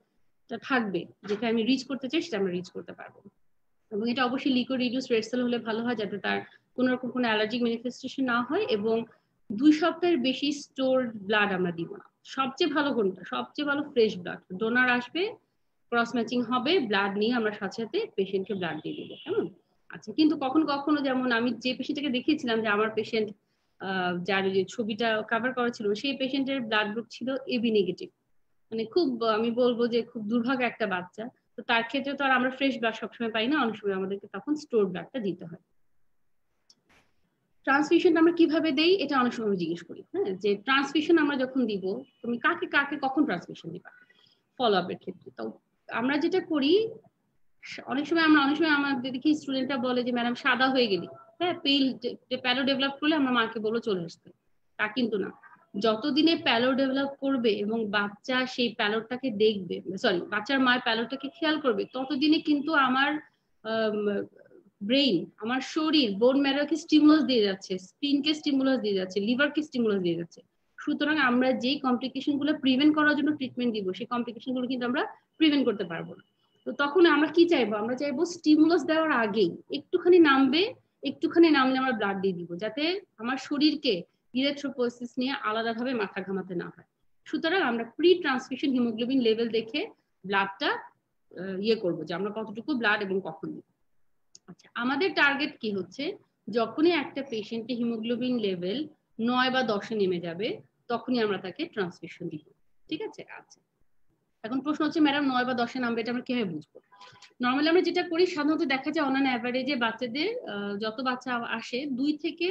থাকবে, যেটা আমি রিচ করতে চাই সেটা আমরা রিচ করতে পারবো। এবং এটা অবশ্যই লিকুইড রিডিউস রেড সেল হলে ভালো হয়, যাতে তার কোনো রকম কোনো অ্যালার্জিক ম্যানিফেস্টেশন না হয়। এবং 2 সপ্তাহের বেশি স্টোরড ব্লাড আমরা দিব না। সবচেয়ে ভালো কোনটা? সবচেয়ে ভালো ফ্রেশ ব্লাড। ডোনার আসবে, ক্রস ম্যাচিং হবে, ব্লাড নিয়ে আমরা সাথে সাথে পেশেন্টকে ব্লাড দিয়ে দিব, কেমন? আচ্ছা, কিন্তু কখনো কখনো যেমন আমি যে পেশেন্টকে দেখিয়েছিলাম যে আমার পেশেন্ট যার যে ছবিটা কভার করা ছিল, সেই পেশেন্টের ব্লাড গ্রুপ ছিল এবি নেগেটিভ। মানে খুব, আমি বলবো যে খুব দুর্ভাগ্য একটা বাচ্চা। তো তার ক্ষেত্রে তো আর আমরা ফ্রেশ ব্লাড সবসময় পাই না, অনেক সময় আমাদেরকে তখন স্টোর ব্লাডটা দিতে হয়। ট্রান্সফিউশন আমরা কিভাবে দেই এটা অনেক সময় জিজ্ঞেস করি, হ্যাঁ, যে ট্রান্সফিউশন আমরা যখন দিব, তুমি কাকে কাকে কখন ট্রান্সফিউশন দিবা ফলো আপের ক্ষেত্রে। তো আমরা যেটা করি, অনেক সময় আমাদের দেখি স্টুডেন্টরা বলে যে ম্যাডাম সাদা হয়ে গেলি, হ্যাঁ, প্যালো ডেভেলপ করলে আমরা মাকে বলবো চলে আসতে। তা কিন্তু না। যতদিনে প্যালো ডেভেলপ করবে এবং বাচ্চা সেই প্যালোটাকে দেখবে, সরি, বাচ্চার মায়ের প্যালোটাকে খেয়াল করবে, ততদিনে কিন্তু আমার ব্রেইন, আমার শরীর বোন ম্যারোকে স্টিমুলাস দিয়ে যাচ্ছে, স্পিনকে স্টিমুলাস দিয়ে যাচ্ছে, লিভারকে স্টিমুলাস দিয়ে যাচ্ছে। সুতরাং আমরা যেই কমপ্লিকেশন গুলো প্রিভেন্ট করার জন্য ট্রিটমেন্ট দিব, সেই কমপ্লিকেশন গুলো কিন্তু আমরা প্রিভেন্ট করতে পারবো না। তো তখন আমরা কি চাইবো? আমরা চাইবো স্টিমুলাস দেওয়ার আগেই একটুখানি নামবে, একটুখানি নামলে আমরা ব্লাড দিয়ে দিব, যাতে আমার শরীরকে ইরিথ্রোপোয়েসিস নিয়ে আলাদাভাবে মাথা ঘামাতে না হয়। সুতরাং আমরা প্রি ট্রান্সফিউশন হিমোগ্লোবিন লেভেল দেখে ব্লাডটা ইয়ে করবো যে আমরা কতটুকু ব্লাড এবং কখন দিব। আচ্ছা, আমাদের টার্গেট কি হচ্ছে, যখনই একটা পেশেন্টের হিমোগ্লোবিন লেভেল 9 বা 10-এ নেমে যাবে, তখনই আমরা তাকে ট্রান্সফিউশন দিব। ঠিক আছে? আচ্ছা, এখন প্রশ্ন হচ্ছে ম্যাডাম 9 বা 10-এ নামবে, এটা আমরা কিভাবে বুঝবো? নর্মালি আমরা যেটা করি, সাধারণত দেখা যায় অন অ্যান অ্যাভারেজে বাচ্চাদের যত বাচ্চা আসে 2 থেকে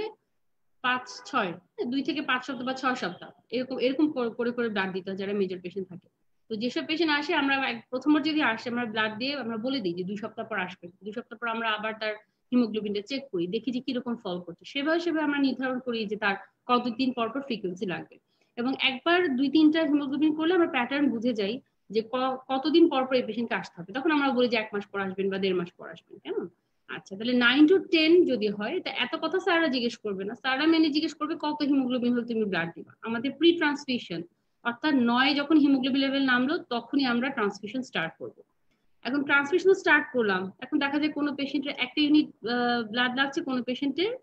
5 সপ্তাহ বা 6 সপ্তাহ এরকম এরকম করে করে ব্লাড দিতে হয় যারা মেজর পেশেন্ট থাকে। তো যেসব পেশেন্ট আসে, আমরা প্রথমবার যদি আসে আমরা ব্লাড দিয়ে আমরা বলে দিই যে 2 সপ্তাহ পর আসবে। 2 সপ্তাহ পর আমরা আবার তার হিমোগ্লোবিনটা চেক করি, দেখি যে কিরকম ফল করছে। সেভাবে আমরা নির্ধারণ করি যে তার কতদিন পর পর ফ্রিকোয়েন্সি লাগবে। এবং একবার 2-3টা হিমোগ্লোবিন করলে আমরা প্যাটার্ন বুঝে যাই যে কতদিন পর পর এই পেশেন্টকে আসতে হবে। তখন আমরা বলি যে 1 মাস পর আসবেন বা 1.5 মাস পর আসবেন, কেমন? আচ্ছা, তাহলে 9 to 10 যদি হয়, তা এত কথা স্যাররা জিজ্ঞেস করবে না। স্যাররা মেনে জিজ্ঞেস করবে কত হিমোগ্লোবিন হলে তুমি ব্লাড দিবা। আমাদের প্রি ট্রান্সফিউশন, অর্থাৎ 9 যখন হিমোগ্লোবিন লেভেল নামলো, তখনই আমরা ট্রান্সফিউশন স্টার্ট করব। এখন ট্রান্সফিউশন স্টার্ট করলাম, এখন দেখা যায় কোনো পেশেন্টের 1টা ইউনিট ব্লাড লাগছে, কোনো পেশেন্টের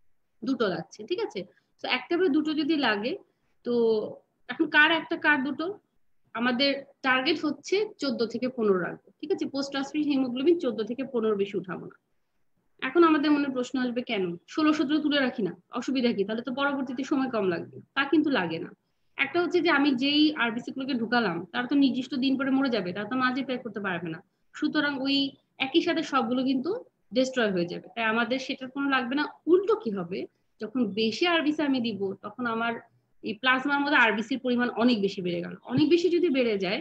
2টো লাগছে। ঠিক আছে? তো 1টা বা 2টো যদি লাগে, তো এখন কার 1টা কার 2টো, আমাদের টার্গেট হচ্ছে 14 থেকে 15 রাখবো। ঠিক আছে? পোস্ট ট্রান্সফিউশন হিমোগ্লোবিন 14 থেকে 15 বেশি উঠাবো না। এখন আমাদের মনে প্রশ্ন আসবে, কেন 16-17 তুলে রাখি না, অসুবিধা কি? তাহলে তো পরবর্তীতে সময় কম লাগবে। তা কিন্তু লাগে না। একটা হচ্ছে যে আমি যেই আরবিসি গুলোকে ঢুকালাম, তারা তো নির্দিষ্ট দিন পরে মরে যাবে, তারা তো মাঝে প্যাক করতে পারবে না। সুতরাং ওই একই সাথে সবগুলো কিন্তু ডিস্ট্রয় হয়ে যাবে, তাই আমাদের সেটার কোনো লাগবে না। উল্টো কি হবে, যখন বেশি আরবিসি আমি দিব, তখন আমার এই প্লাজমার মধ্যে আরবিসির পরিমাণ অনেক বেশি বেড়ে গেল। অনেক বেশি যদি বেড়ে যায়,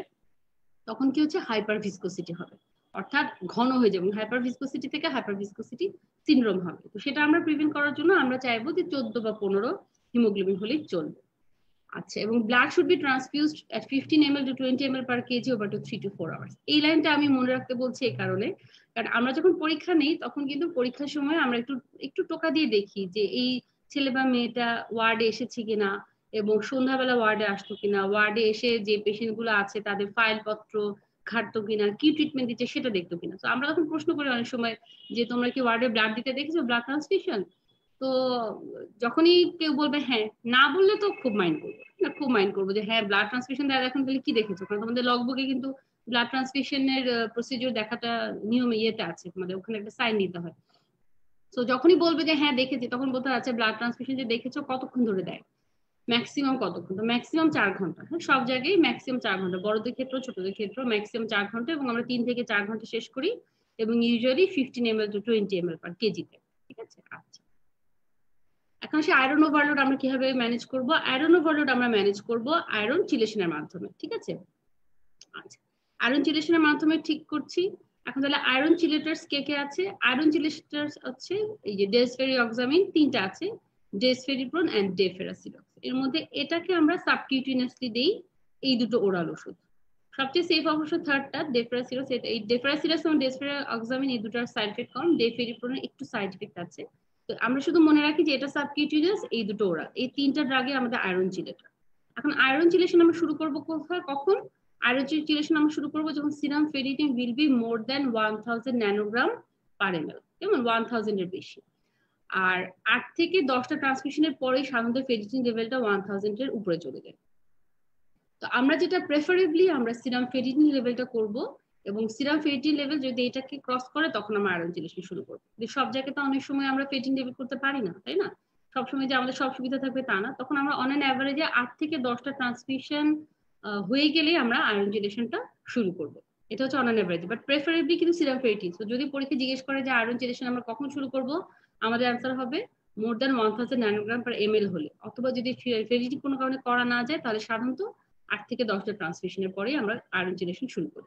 তখন কি হচ্ছে, হাইপার ভিসকোসিটি হবে, অর্থাৎ ঘন হয়ে যাবে। হাইপার ভিসকোসিটি থেকে হাইপার ভিসকোসিটি সিনড্রোম হবে। তো সেটা আমরা প্রিভেন্ট করার জন্য আমরা চাইবো যে 14 বা 15 হিমোগ্লোবিন হলেই চলবে। আচ্ছা, এবং blood should be transfused at 15 ml to 20 ml per kg over to 3 to 4 hours। এই লাইনটা আমি মনে রাখতে বলছি এই কারণে, কারণ আমরা যখন পরীক্ষা নেই, তখন কিন্তু পরীক্ষার সময় আমরা একটু একটু টোকা দিয়ে দেখি যে এই ছেলে বা মেয়েটা ওয়ার্ডে এসেছে কিনা, এবং সন্ধ্যাবেলা ওয়ার্ডে আসতো কিনা, ওয়ার্ডে এসে যে পেশেন্ট গুলো আছে তাদের ফাইলপত্র ঘাটতো কিনা, কি ট্রিটমেন্ট দিচ্ছে সেটা দেখতো কিনা। তো আমরা তখন প্রশ্ন করি অনেক সময় যে তোমরা কি ওয়ার্ডে ব্লাড দিতে দেখেছো, ব্লাড ট্রান্সফিউশন? তো যখনই কেউ বলবে হ্যাঁ, না বললে তো খুব মাইন্ড করবো না, খুব মাইন্ড করবো যে হ্যাঁ ব্লাড ট্রান্সফিউশন দেওয়া, এখন তাহলে কি দেখেছো? কারণ তোমাদের লগবুকে কিন্তু ব্লাড ট্রান্সফিউশনের প্রসিডিউর দেখাটা নিয়ম ইয়েতে আছে, তোমাদের ওখানে একটা সাইন দিতে হয়। তো যখনই বলবে যে হ্যাঁ দেখেছি, তখন বলতে আছে ব্লাড ট্রান্সফিউশন যে দেখেছো কতক্ষণ ধরে দেয়, ম্যাক্সিমাম কতক্ষণ? তো ম্যাক্সিমাম 4 ঘন্টা। হ্যাঁ, সব জায়গায় ম্যাক্সিমাম 4 ঘন্টা, বড়দের ক্ষেত্রে ছোটদের ক্ষেত্রে ম্যাক্সিমাম 4 ঘন্টা, এবং আমরা 3 থেকে 4 ঘন্টা শেষ করি, এবং usually 15 ml to 20 ml per কেজিতে। ঠিক আছে? আচ্ছা, এখন সে আয়রন ওভারলোড আমরা কিভাবে ম্যানেজ করব? আয়রন ওভারলোড আমরা ম্যানেজ করব আয়রন চিলেশনের মাধ্যমে। ঠিক আছে? আচ্ছা, আয়রন চিলেশনের মাধ্যমে ঠিক করছি। এখন তাহলে আয়রন চিলেটার্স কে কে আছে? আয়রন চিলেটার্স হচ্ছে এই যে ডেসফেরিঅক্সামিন 3টা আছে, ডেসফেরিপ্রন এন্ড ডেফেরাসিলক্স। এর মধ্যে এটাকে আমরা সাবকিউটেনিয়াসলি দেই, এই দুটো ওরাল ওষুধ। সবচেয়ে সেফ অবশ্য থার্ডটা ডেফেরাসিলক্স। এই ডেফেরাসিলক্স এবং ডেসফেরিঅক্সামিন এই দুটার সাইড এফেক্ট কম, ডেফেরিপ্রনের একটু সাইড এফেক্ট আছে। তো আমরা শুধু মনে রাখি যে এটা সাবকিউটেনিয়াস, এই দুটো ওরাল, এই 3টা ড্রাগে আমাদের আয়রন চিলেটার। এখন আয়রন চিলেশন আমরা শুরু করব কোথায়, কখন? আয়রন চেচুলেশন আমরা শুরু করবো যখন serum ferritin will be more than 1000 nanogram per ML, যেমন 1000 এর বেশি। আর 8 থেকে 10টা ট্রান্সমিশনের পরেই সাধারণত ফেরিটিন লেভেলটা 1000 এর উপরে চলে যায়। তো আমরা যেটা প্রেফারেবলি আমরা সিরাম ফেরিটিন লেভেলটা করব, এবং সিরাম ফেরিটিন লেভেল যদি এটাকে ক্রস করে তখন আমরা আয়রন চেচুলেশন শুরু করবো। সব জায়গাতে অনেক সময় আমরা ফেরিটিন লেভেল করতে পারি না, তাই না? সবসময় যে আমাদের সব সুবিধা থাকবে তা না, তখন আমরা অন অ্যান অ্যাভারেজে 8 থেকে 10টা ট্রান্সমিশন হয়ে গেলেই আমরা আয়রন চেচুলেশনটা শুরু করব। এটা হচ্ছে on an average, but preferably কিন্তু সিরাম ফেরিটিন। তো যদি পরীক্ষা জিজ্ঞেস করে যে আয়রন চেচুলেশন আমরা কখন শুরু করব, আমাদের অ্যান্সার হবে more than 1000 nanogram per ML হলে, অথবা যদি ফেরিটিন কোনো কারণে করা না যায় তাহলে সাধারণত 8 থেকে 10টা ট্রান্সমিশনের পরেই আমরা আয়রন চেচুলেশন শুরু করি।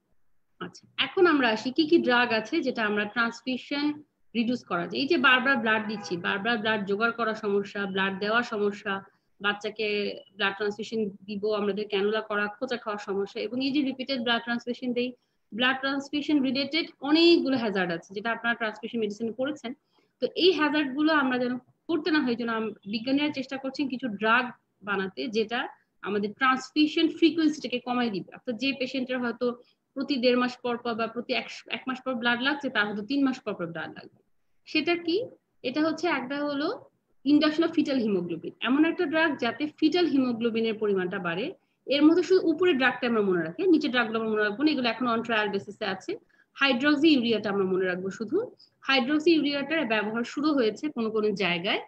আচ্ছা, এখন আমরা আসি কি কি ড্রাগ আছে যেটা আমরা ট্রান্সমিশন রিডিউস করা যায়। এই যে বারবার ব্লাড দিচ্ছি, বারবার ব্লাড জোগাড় করার সমস্যা, ব্লাড দেওয়ার সমস্যা, বাচ্চাকে ব্লাড ট্রান্সফিউশন দিব, আমাদের ক্যানুলা করা, খোঁচা খাওয়ার সমস্যা, এবং এই যে রিপিটেড ব্লাড ট্রান্সফিউশন দেই, ব্লাড ট্রান্সফিউশন রিলেটেড অনেকগুলো হ্যাজার্ড আছে যেটা আপনারা ট্রান্সফিউশন মেডিসিনে পড়েছেন। তো এই হ্যাজার্ড গুলো আমরা যেন করতে না হয়, জন্য বিজ্ঞানীরা চেষ্টা করছেন কিছু ড্রাগ বানাতে যেটা আমাদের ট্রান্সফিউশন ফ্রিকোয়েন্সিটাকে কমাই দিবে। অর্থাৎ যে পেশেন্টের হয়তো প্রতি 1.5 মাস পর পর বা প্রতি 1 মাস পর ব্লাড লাগছে, তার হয়তো 3 মাস পর পর ব্লাড লাগবে। সেটা কি? এটা হচ্ছে একটা হলো ইন্ডাকশন অফ ফিটাল হিমোগ্লোবিন, এমন একটা ড্রাগ যাতে ফিটাল হিমোগ্লোবিনের পরিমাণটা বাড়ে। এর মধ্যে শুধু উপরের ড্রাগটা আমরা মনে রাখি, নিচের ড্রাগগুলো আমরা মনে রাখবো না, এগুলো এখন অন ট্রায়াল বেসিসে আছে। হাইড্রক্সি ইউরিয়াটা আমরা মনে রাখবো শুধু। হাইড্রক্সি ইউরিয়াটার ব্যবহার শুরু হয়েছে কোন কোন জায়গায়,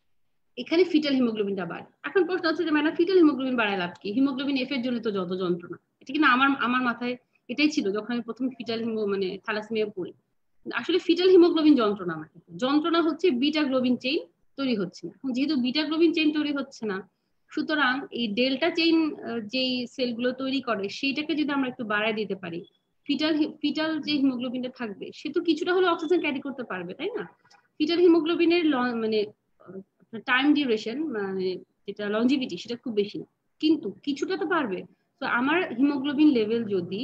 এখানে ফিটাল হিমোগ্লোবিনটা বাড়ে। এখন প্রশ্ন হচ্ছে যে ম্যাডাম ফিটাল হিমোগ্লোবিন বাড়ায় লাভ কি? হিমোগ্লোবিন এফ এর জন্য তো যত যন্ত্রণা। এটা কিন্তু আমার মাথায় এটাই ছিল যখন আমি প্রথম ফিটাল মানে থ্যালাসেমিয়া পড়ি। আসলে ফিটাল হিমোগ্লোবিন যন্ত্রণা না, যন্ত্রণা হচ্ছে বিটা গ্লোবিন চেইন তৈরি হচ্ছে না। এখন যেহেতু বিটা গ্লোবিন চেইন তৈরি হচ্ছে না, সুতরাং এই ডেল্টা চেইন যেই সেলগুলো তৈরি করে সেইটাকে যদি আমরা একটু বাড়ায় দিতে পারি, ফিটাল যে হিমোগ্লোবিনটা থাকবে সে তো কিছুটা হলে অক্সিজেন ক্যারি করতে পারবে, তাই না? ফিটাল হিমোগ্লোবিনের মানে টাইম ডিউরেশন মানে যেটা লঞ্জিভিটি সেটা খুব বেশি না, কিন্তু কিছুটা তো পারবে। তো আমার হিমোগ্লোবিন লেভেল যদি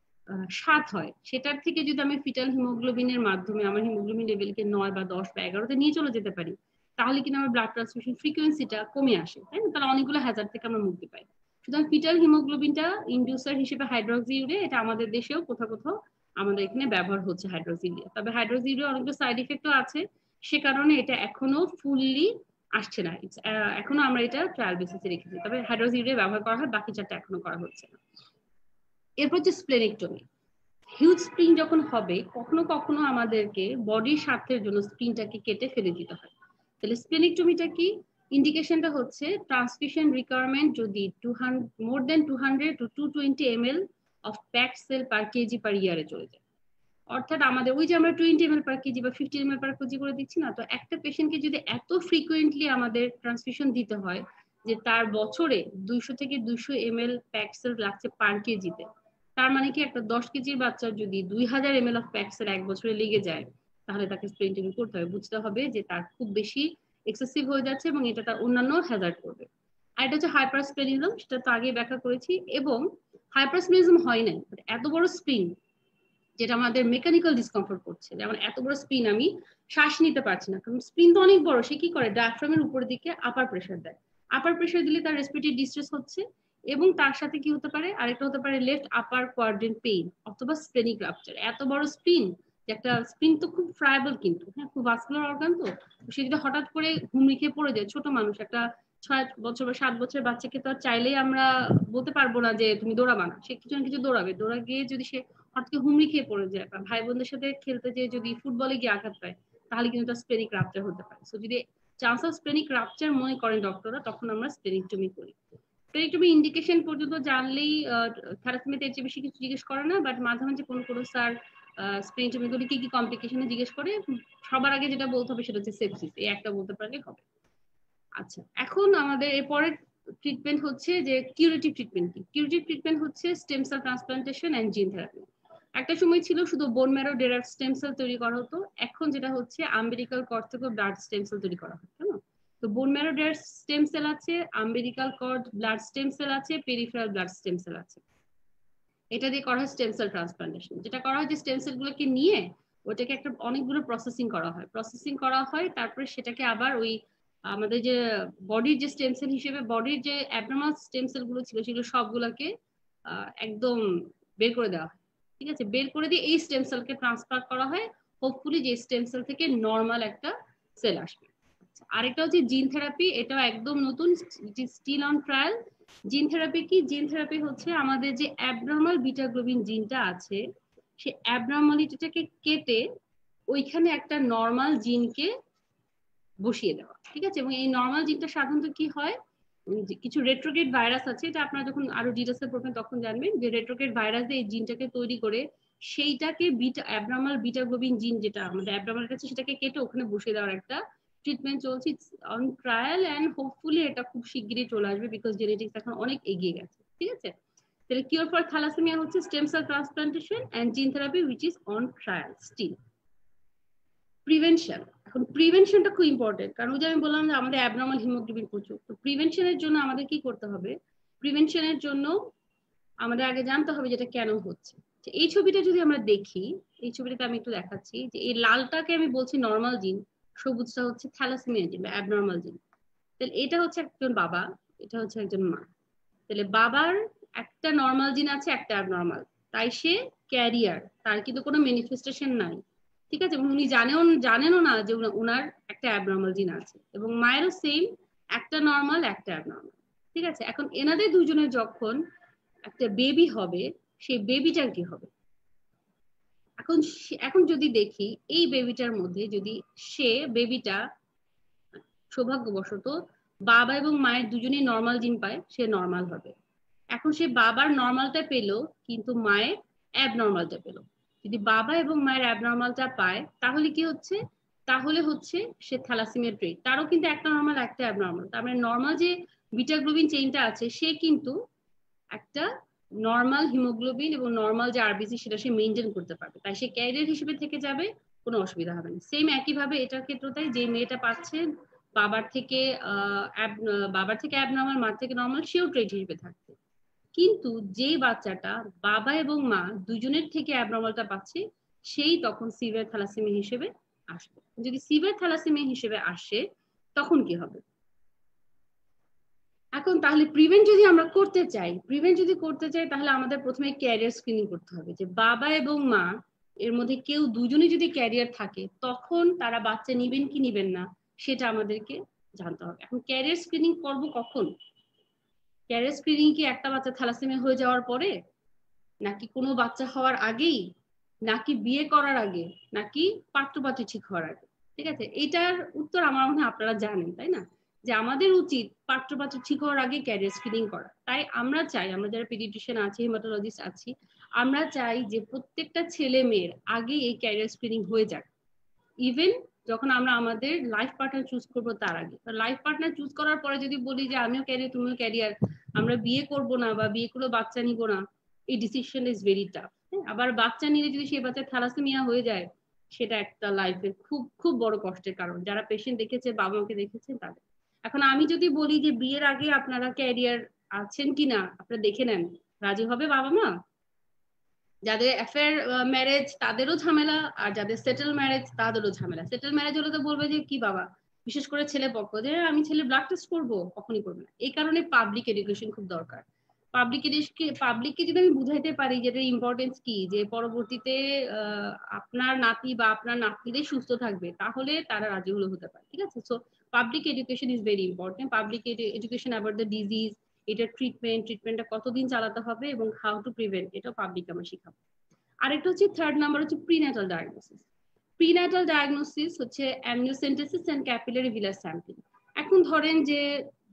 7 হয়, সেটার থেকে যদি আমি ফিটাল হিমোগ্লোবিনের মাধ্যমে আমার হিমোগ্লোবিন লেভেলকে 9 বা 10 বা 11তে নিয়ে চলে যেতে পারি, তাহলে কিন্তু আমার ব্লাড ট্রান্সফিউশন ফ্রিকোয়েন্সিটা কমে আসে, তাই না? তাহলে অনেকগুলো হ্যাজার্ড থেকে আমরা মুক্তি পাই। সুতরাং ফিটাল হিমোগ্লোবিনটা ইন্ডিউসার হিসেবে হাইড্রক্সি ইউরিয়া, এটা আমাদের দেশেও কোথাও কোথাও আমাদের এখানে ব্যবহার হচ্ছে হাইড্রক্সি ইউরিয়া। তবে হাইড্রক্সি ইউরিয়া অনেকগুলো সাইড ইফেক্টও আছে, সে কারণে এটা এখনো ফুললি আসছে না। এখনো আমরা এটা ট্রায়াল বেসিসে রেখেছি, তবে হাইড্রক্সি ইউরিয়া ব্যবহার করা হয়, বাকি চারটা এখনো করা হচ্ছে না। এরপর হচ্ছে স্প্লেনেক্টমি। হিউজ স্প্লিন যখন হবে, কখনো কখনো আমাদেরকে বডির স্বার্থের জন্য স্প্লিনটাকে কেটে ফেলে দিতে হয়। তাহলে স্প্লেনেক্টমিটা কি? ইন্ডিকেশনটা হচ্ছে ট্রান্সফিউশন রিকোয়ারমেন্ট যদি more than 200 to 220 ml of packed cell per KG per ইয়ারে চলে যায়। অর্থাৎ আমাদের ওই যে আমরা 20 ml পার কেজি বা 50 ml পার কেজি করে দিচ্ছি না, তো একটা পেশেন্টকে যদি এত ফ্রিকুয়েন্টলি আমাদের ট্রান্সফিউশন দিতে হয় যে তার বছরে 200 থেকে 200 ml প্যাকড সেল লাগছে পার কেজিতে, তার মানে কি একটা 10 কেজির বাচ্চার যদি 2000 ml অফ প্যাকড সেল এক বছরে লেগে যায়, তাহলে তাকে স্প্লেনেক্টমি করতে হবে। বুঝতে হবে যে তার খুব বেশি এক্সেসিভ হয়ে যাচ্ছে এবং এটা তার অন্যান্য হ্যাজার্ড করবে। আর এটা হচ্ছে হাইপারস্প্লেনিজম, সেটা তো আগে ব্যাখ্যা করেছি। এবং হাইপারস্প্লেনিজম হয় নাই, এত বড় স্প্লিন যেটা আমাদের মেকানিক্যাল ডিসকমফোর্ট করছে, যেমন এত বড় স্প্লিন আমি শ্বাস নিতে পারছি না, কারণ স্প্লিন তো অনেক বড়। সে কি করে? ডায়াফ্রামের উপর দিকে আপার প্রেসার দেয়, আপার প্রেসার দিলে তার রেসপিরেটরি ডিস্ট্রেস হচ্ছে, এবং তার সাথে কি হতে পারে? আরেকটা হতে পারে লেফট আপার কোয়াড্রেন্ট পেইন অথবা স্প্লেনিক রাপচার। এত বড় স্প্লিন, একটা স্প্লিন তো খুব ফ্রাইবল, কিন্তু হ্যাঁ খুব ভাস্কুলার অর্গান, তো সে যদি হঠাৎ করে হুমড়ি খেয়ে পড়ে যায়, ছোট মানুষ একটা 6 বছর বা 7 বছরের বাচ্চাকে তো আর চাইলেই আমরা বলতে পারবো না যে তুমি দৌড়াবা না, সে কিছু না কিছু দৌড়াবে। দৌড়া গিয়ে যদি সে হঠাৎ হুমড়ি খেয়ে পড়ে যায়, বা ভাই বোনদের সাথে খেলতে যেয়ে যদি ফুটবলে গিয়ে আঘাত পায়, তাহলে কিন্তু তার স্প্লেনিক রাপচার হতে পারে। সো যদি চান্স অফ স্প্লেনিক রাপচার মনে করেন ডক্টররা, তখন আমরা স্প্লেনেক্টমি করি। স্প্লেনেক্টমি ইন্ডিকেশন পর্যন্ত জানলেই থ্যালাসেমিয়াতে এর চেয়ে বেশি কিছু জিজ্ঞেস করে না, বাট মাঝে মাঝে কোনো স্যার স্প্লেনেক্টমি করে কি কি কমপ্লিকেশনে জিজ্ঞেস করে। সবার আগে যেটা বলতে হবে সেটা হচ্ছে সেপসিস, এই একটা বলতে পারলে হবে। আচ্ছা, এখন আমাদের এরপরের ট্রিটমেন্ট হচ্ছে যে কিউরেটিভ ট্রিটমেন্ট কি? কিউরেটিভ ট্রিটমেন্ট হচ্ছে stem cell transplantation and gene therapy. একটা সময় ছিল শুধু বোন ম্যারো ডেরাইভড স্টেম সেল তৈরি করা হতো, এখন যেটা হচ্ছে আম্বিলিকাল কর্ড থেকে ব্লাড স্টেম সেল তৈরি করা হয়, তাই না? তো bone marrow derived stem cell আছে, umbilical cord blood stem cell আছে, পেরিফেরাল ব্লাড স্টেম সেল আছে। এটা দিয়ে করা হয় স্টেম সেল ট্রান্সপ্লান্টেশন। যেটা করা হয় যে স্টেম সেল গুলোকে নিয়ে ওটাকে একটা অনেকগুলো প্রসেসিং করা হয়, তারপরে সেটাকে আবার ওই আমাদের যে বডির যে স্টেম সেল হিসেবে বডির যে অ্যাবনর্মাল স্টেম সেল গুলো ছিল সেগুলো সবগুলোকে একদম বের করে দেওয়া হয়, ঠিক আছে? বের করে দিয়ে এই স্টেম সেলকে ট্রান্সফার করা হয়, হোপফুলি যে স্টেম সেল থেকে নর্মাল একটা সেল আসবে। আরেকটা হচ্ছে জিন থেরাপি, এটাও একদম নতুন, still on trial. Gene therapy কি? জিন থেরাপি হচ্ছে আমাদের যে অ্যাবনর্মাল বিটা গ্লোবিন জিনটা আছে, সে অ্যাবনর্মালিটিটাকে কেটে ওইখানে একটা নর্মাল জিনকে বসিয়ে দেওয়া, ঠিক আছে? এবং এই নর্মাল জিনটা সাধারণত কি হয়, কিছু রেট্রোগ্রেড ভাইরাস আছে, এটা আপনারা যখন আরো ডিটেলসে পড়বেন তখন জানবেন, যে রেট্রোগ্রেড ভাইরাস দিয়ে এই জিনটাকে তৈরি করে সেইটাকে বিটা অ্যাবনর্মাল বিটা গ্লোবিন জিন যেটা আমাদের অ্যাবনর্মাল আছে সেটাকে কেটে ওখানে বসিয়ে দেওয়ার একটা ট্রিটমেন্ট চলছে, অন ট্রায়াল, এন্ড হোপফুলি এটা খুব শিগগিরই চলে আসবে, বিকজ জেনেটিক্স এখন অনেক এগিয়ে গেছে, ঠিক আছে? তাহলে কিওর ফর থ্যালাসেমিয়া হচ্ছে stem cell transplantation and gene therapy which is on trial still. Prevention, এখন প্রিভেনশনটা খুব ইম্পর্টেন্ট, কারণ ওই যে আমি বললাম যে আমাদের অ্যাবনর্মাল হিমোগ্লোবিন প্রচুর, তো প্রিভেনশনের জন্য আমাদের কি করতে হবে? প্রিভেনশনের জন্য আমাদের আগে জানতে হবে যেটা কেন হচ্ছে। এই ছবিটা যদি আমরা দেখি, এই ছবিটাতে আমি একটু দেখাচ্ছি, যে এই লালটাকে আমি বলছি নর্মাল জিন, সবুজটা হচ্ছে থ্যালাসেমিয়া জিন বা অ্যাবনর্মাল জিন। তাহলে এটা হচ্ছে একজন বাবা, এটা হচ্ছে একজন মা। তাহলে বাবার একটা নর্মাল জিন আছে, একটা অ্যাবনর্মাল, তাই সে ক্যারিয়ার, তার কিন্তু কোনো ম্যানিফেস্টেশন নাই, ঠিক আছে? উনি জানেনও না যে ওনার একটা অ্যাবনর্মাল জিন আছে, এবং মায়েরও সেম, একটা নর্মাল একটা অ্যাবনর্মাল, ঠিক আছে? এখন এনাদের দুজনের যখন একটা বেবি হবে, সেই বেবিটার কি হবে? এখন এখন যদি দেখি এই বেবিটার মধ্যে যদি সে বেবিটা সৌভাগ্যবশত বাবা এবং মায়ের দুজনেই নর্মাল জিন পায়, সে নর্মাল হবে। এখন সে বাবার নর্মালটা পেলো কিন্তু মায়ের অ্যাবনর্মালটা পেলো। যদি বাবা এবং মায়ের অ্যাবনর্মালটা পায় তাহলে কি হচ্ছে? তাহলে হচ্ছে সে থ্যালাসেমিয়া ট্রেট, তারও কিন্তু একটা নর্মাল একটা অ্যাবনর্মাল, তার মানে নর্মাল যে বিটা গ্লোবিন চেইনটা আছে সে কিন্তু একটা নর্মাল হিমোগ্লোবিন এবং নর্মাল যে আরবিসি সেটা সে মেনটেন করতে পারবে, তাই সে ক্যারিয়ার হিসেবে থেকে যাবে, কোনো অসুবিধা হবে না। সেম একইভাবে এটার ক্ষেত্রে তাই, যে মেয়েটা পাচ্ছে বাবার থেকে অ্যাবনর্মাল, মার থেকে নর্মাল, সেও ট্রেট হিসেবে থাকবে। কিন্তু যেই বাচ্চাটা বাবা এবং মা দুজনের থেকে অ্যাবনর্মালটা পাচ্ছে, সেই তখন সিভিয়ার থ্যালাসেমিয়া হিসেবে আসবে। যদি সিভিয়ার থ্যালাসেমিয়া হিসেবে আসে তখন কি হবে? এখন তাহলে প্রিভেন্ট যদি আমরা করতে চাই তাহলে আমাদের প্রথমে ক্যারিয়ার স্ক্রিনিং করতে হবে, যে বাবা এবং মা এর মধ্যে কেউ দুজনে যদি ক্যারিয়ার থাকে তখন তারা বাচ্চা নিবেন কি নিবেন না সেটা আমাদেরকে জানতে হবে। এখন ক্যারিয়ার স্ক্রিনিং করব কখন? ক্যারিয়ার স্ক্রিনিং কি একটা বাচ্চা থ্যালাসেমিয়া হয়ে যাওয়ার পরে, নাকি কোনো বাচ্চা হওয়ার আগেই, নাকি বিয়ে করার আগে, নাকি পাত্রপাত্রী ঠিক হওয়ার আগে? ঠিক আছে, এইটার উত্তর আমার মনে হয় আপনারা জানেন, তাই না? যে আমাদের উচিত পাত্রপাত্র ঠিক হওয়ার আগে ক্যারিয়ার স্ক্রিনিং করা। তাই আমরা চাই, আমরা যারা পেডিয়াট্রিশিয়ান আছি, হেমাটোলজিস্ট আছি, আমরা চাই যে প্রত্যেকটা ছেলে মেয়ের আগে এই ক্যারিয়ার স্ক্রিনিং হয়ে যাক। ইভেন যখন আমরা আমাদের লাইফ পার্টনার চুজ করবো তার আগে। লাইফ পার্টনার চুজ করার পরে যদি বলি যে আমিও ক্যারিয়ার তুমিও ক্যারিয়ার, আমরা বিয়ে করব না বা বিয়ে করে বাচ্চা নিব না, এই ডিসিশন ইজ ভেরি টাফ। আবার বাচ্চা নিলে যদি সেই বাচ্চা থ্যালাসেমিয়া হয়ে যায়, সেটা একটা লাইফের খুব খুব বড় কষ্টের কারণ। যারা পেশেন্ট দেখেছে, বাবা মাকে দেখেছেন তাদের। এখন আমি যদি বলি যে বিয়ের আগে আপনারা ক্যারিয়ার আছেন কিনা আপনারা দেখে নেন, রাজি হবে বাবা মা? যাদের অ্যাফেয়ার ম্যারেজ তাদেরও ঝামেলা, আর যাদের সেটেল ম্যারেজ তাদেরও ঝামেলা। সেটেল ম্যারেজ হলে তো বলবে যে কি বাবা, বিশেষ করে ছেলে পক্ষ, যে আমি ছেলে ব্লাড টেস্ট করবো, কখনই করবে না। এই কারণে পাবলিক এডুকেশন খুব দরকার। পাবলিককে যদি আমি বুঝাইতে পারি যে এটার ইম্পর্টেন্স কি, যে পরবর্তীতে আপনার নাতি বা আপনার নাতনিদের সুস্থ থাকবে, তাহলে তারা রাজি হতে পারে, ঠিক আছে? So public education is very important. Public education about the disease, এটার ট্রিটমেন্টটা কতদিন চালাতে হবে এবং হাউ টু প্রিভেন্ট, এটা পাবলিক আমরা শিখাবো। আরেকটা হচ্ছে থার্ড নাম্বার হচ্ছে প্রিন্যাটাল ডায়াগনোসিস। প্রিন্যাটাল ডায়াগনোসিস হচ্ছে amniocentesis and capillary villus sampling. এখন ধরেন যে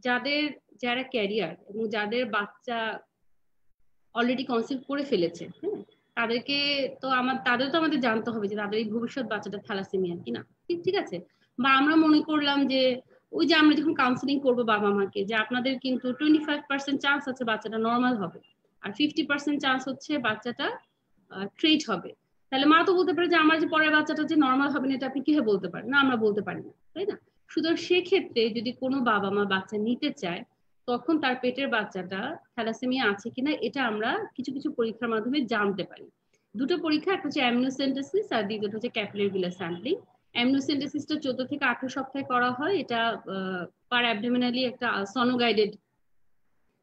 যারা ক্যারিয়ার এবং যাদের বাচ্চা অলরেডি কনসিভ করে ফেলেছে, হ্যাঁ, তাদের তো আমাদের জানতে হবে যে তাদের এই ভবিষ্যৎ বাচ্চাটা থ্যালাসেমিয়া কিনা, ঠিক আছে? বা আমরা মনে করলাম যে ওই যে আমরা যখন কাউন্সিলিং করবো বাবা মাকে, যে আপনাদের কিন্তু 25% চান্স আছে বাচ্চাটা নর্মাল হবে, আর 50% চান্স হচ্ছে বাচ্চাটা ট্রেট হবে। তাহলে মা তো বলতে পারে যে আমার যে পরের বাচ্চাটা যে নর্মাল হবে না, এটা আপনি কিভাবে বলতে পারেন? না, আমরা বলতে পারি না, তাই না? সুতরাং সেক্ষেত্রে যদি কোনো বাবা মা বাচ্চা নিতে চায়, তখন তার পেটের বাচ্চাটা থ্যালাসেমিয়া আছে কিনা এটা আমরা কিছু কিছু পরীক্ষার মাধ্যমে জানতে পারি। দুটো পরীক্ষা, একটা হচ্ছে অ্যামনিওসেন্টেসিস আর দ্বিতীয়টা হচ্ছে ক্যাপিলারি ভিলাস স্যাম্পলিং। অ্যামনিওসেন্টেসিসটা 14 থেকে 18 সপ্তাহে করা হয়। এটা পার অ্যাবডোমিনালি একটা সনোগাইডেড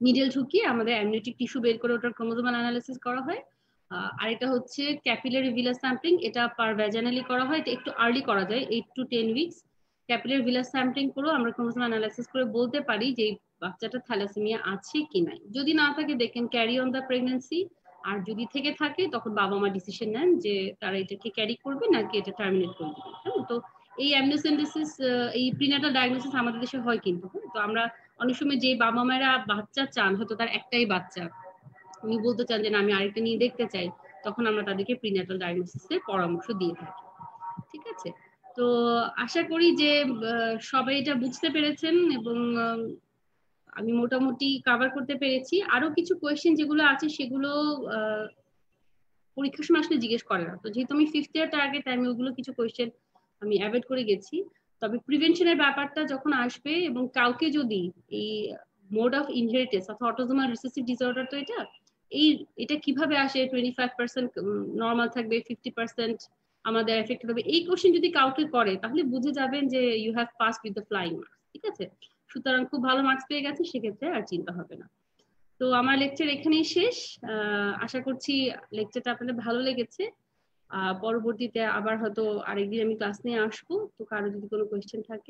নিডেল ঢুকিয়ে আমাদের অ্যামনিওটিক টিস্যু বের করে ওটার ক্রোমোজোমাল অ্যানালিসিস করা হয়। আর এটা হচ্ছে ক্যাপিলারি ভিলাস স্যাম্পলিং, এটা পার ভ্যাজানালি করা হয়, এটা একটু আর্লি করা যায় 8 to 10 weeks. Capillary villus sampling করেও আমরা ক্রোমোজোমাল অ্যানালিসিস করে বলতে পারি যে বাচ্চাটা থ্যালাসেমিয়া আছে কি নাই। যদি না থাকে দেখেন ক্যারি অন দ্য প্রেগন্যান্সি, আর যদি থেকে থাকে তখন বাবা মা ডিসিশন নেন যে তারা এটাকে ক্যারি করবে নাকি এটা টার্মিনেট করবে। তো এই অ্যামনিওসেন্টেসিস, এই প্রিন্যাটাল ডায়াগনোসিস আমাদের দেশে হয় কিন্তু। তো আমরা অনেক সময় যে বাবা মায়েরা বাচ্চা চান, হয়তো তার একটাই বাচ্চা, উনি বলতে চান যে না আমি আরেকটা নিয়ে দেখতে চাই, তখন আমরা তাদেরকে প্রিন্যাটাল ডায়াগনোসিসের পরামর্শ দিয়ে থাকি। ঠিক আছে, তো আশা করি যে সবাই এটা বুঝতে পেরেছেন এবং আমি মোটামুটি কভার করতে পেরেছি। আরো কিছু কোয়েশ্চেন যেগুলো আছে সেগুলো পরীক্ষার সময় আসলে জিজ্ঞেস করে না, তো যেহেতু আমি 5th ইয়ার টার্গেট, আমি ওগুলো কিছু কোয়েশ্চেন আমি অ্যাভয়েড করে গেছি। তবে প্রিভেনশনের ব্যাপারটা যখন আসবে এবং কাউকে যদি এই মোড অফ ইনহেরিটেন্স অথবা অটোজোমাল রিসেসিভ ডিসঅর্ডার, তো এটা কিভাবে আসে, 25% নর্মাল থাকবে, 50% আমাদের এফেক্টেড হবে, এই কোশ্চেন যদি কাউকে করে তাহলে বুঝে যাবেন যে you have passed with the flying marks. ঠিক আছে, সুতরাং খুব ভালো মার্কস পেয়ে গেছে, সেক্ষেত্রে আর চিন্তা হবে না। তো আমার লেকচার এখানেই শেষ। আশা করছি লেকচারটা আপনাদের ভালো লেগেছে। পরবর্তীতে আবার হয়তো আরেকদিন আমি ক্লাস নিয়ে আসবো, তো কারো যদি কোনো কোয়েশ্চেন থাকে।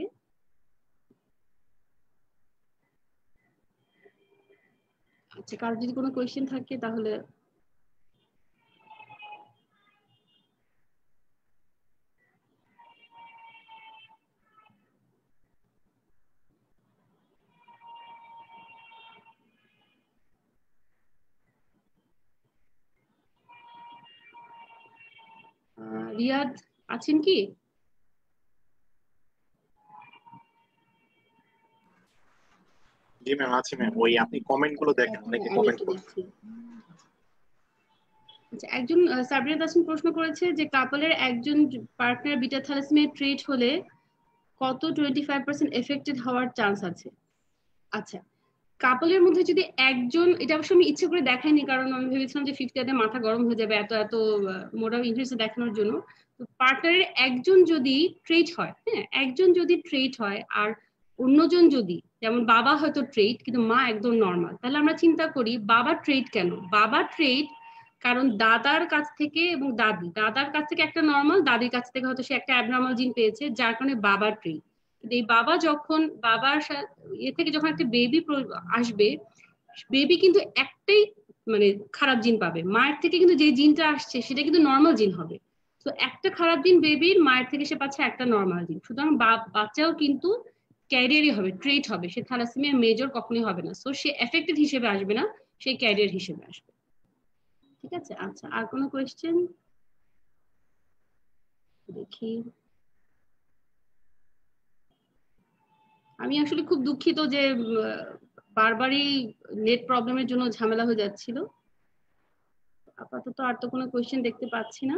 আচ্ছা, কারো যদি কোনো কোয়েশ্চেন থাকে তাহলে। রিয়াদ আছেন কি? জি ম্যাম আছি ম্যাম। ওই আপনি কমেন্ট গুলো দেখেন, অনেকে কমেন্ট করছে। আচ্ছা, একজন সাবরিনা তাসনিম প্রশ্ন করেছে যে কাপলের একজন পার্টনার বিটা থ্যালাসেমিয়া ট্রিট হলে কত 25% এফেক্টেড হওয়ার চান্স আছে? আচ্ছা, কাপলের মধ্যে যদি একজন, এটা অবশ্য আমি ইচ্ছে করে দেখাইনি কারণ আমি ভেবেছিলাম যে 5th ইয়ারে মাথা গরম হয়ে যাবে এত এত মোড অফ ইন্টারেস্ট দেখানোর জন্য। তো পার্টনারের একজন যদি ট্রেট হয়, হ্যাঁ একজন যদি ট্রেট হয় আর অন্যজন যদি, যেমন বাবা হয়তো ট্রেট কিন্তু মা একদম নর্মাল, তাহলে আমরা চিন্তা করি বাবা ট্রেট কেন? বাবা ট্রেট কারণ দাদার কাছ থেকে এবং দাদার কাছ থেকে একটা নর্মাল, দাদির কাছ থেকে হয়তো সে একটা অ্যাবনর্মাল জিন পেয়েছে, যার কারণে বাবা ট্রেট। এই বাবা যখন বাবার এ থেকে যখন একটা বেবি আসবে, বেবি কিন্তু একটাই মানে খারাপ জিন পাবে, মায়ের থেকে কিন্তু যে জিনটা আসছে সেটা কিন্তু নর্মাল জিন হবে। তো একটা খারাপ জিন বেবির, মায়ের থেকে সে পাচ্ছে একটা নর্মাল জিন, সুতরাং বাচ্চাও কিন্তু ক্যারিয়ারই হবে, ট্রেট হবে, সে থ্যালাসেমিয়া মেজর কখনোই হবে না। সো সে এফেক্টেড হিসেবে আসবে না, সে ক্যারিয়ার হিসেবে আসবে। ঠিক আছে, আচ্ছা আর কোনো কোয়েশ্চেন দেখি। আমি আসলে খুব দুঃখিত যে বারবারই নেট প্রবলেমের জন্য ঝামেলা হয়ে যাচ্ছিল। আপাতত আর তো কোনো কোয়েশ্চেন দেখতে পাচ্ছি না।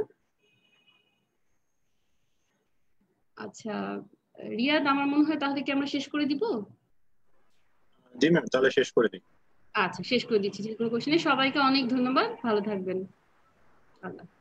আচ্ছা রিয়াদ, আমার মনে হয় তাহলে কি আমরা শেষ করে দিব? জি ম্যাম, তাহলে শেষ করে দিই। আচ্ছা শেষ করে দিচ্ছি, যে কোনো কোয়েশ্চেনে সবাইকে অনেক ধন্যবাদ, ভালো থাকবেন। আল্লাহ।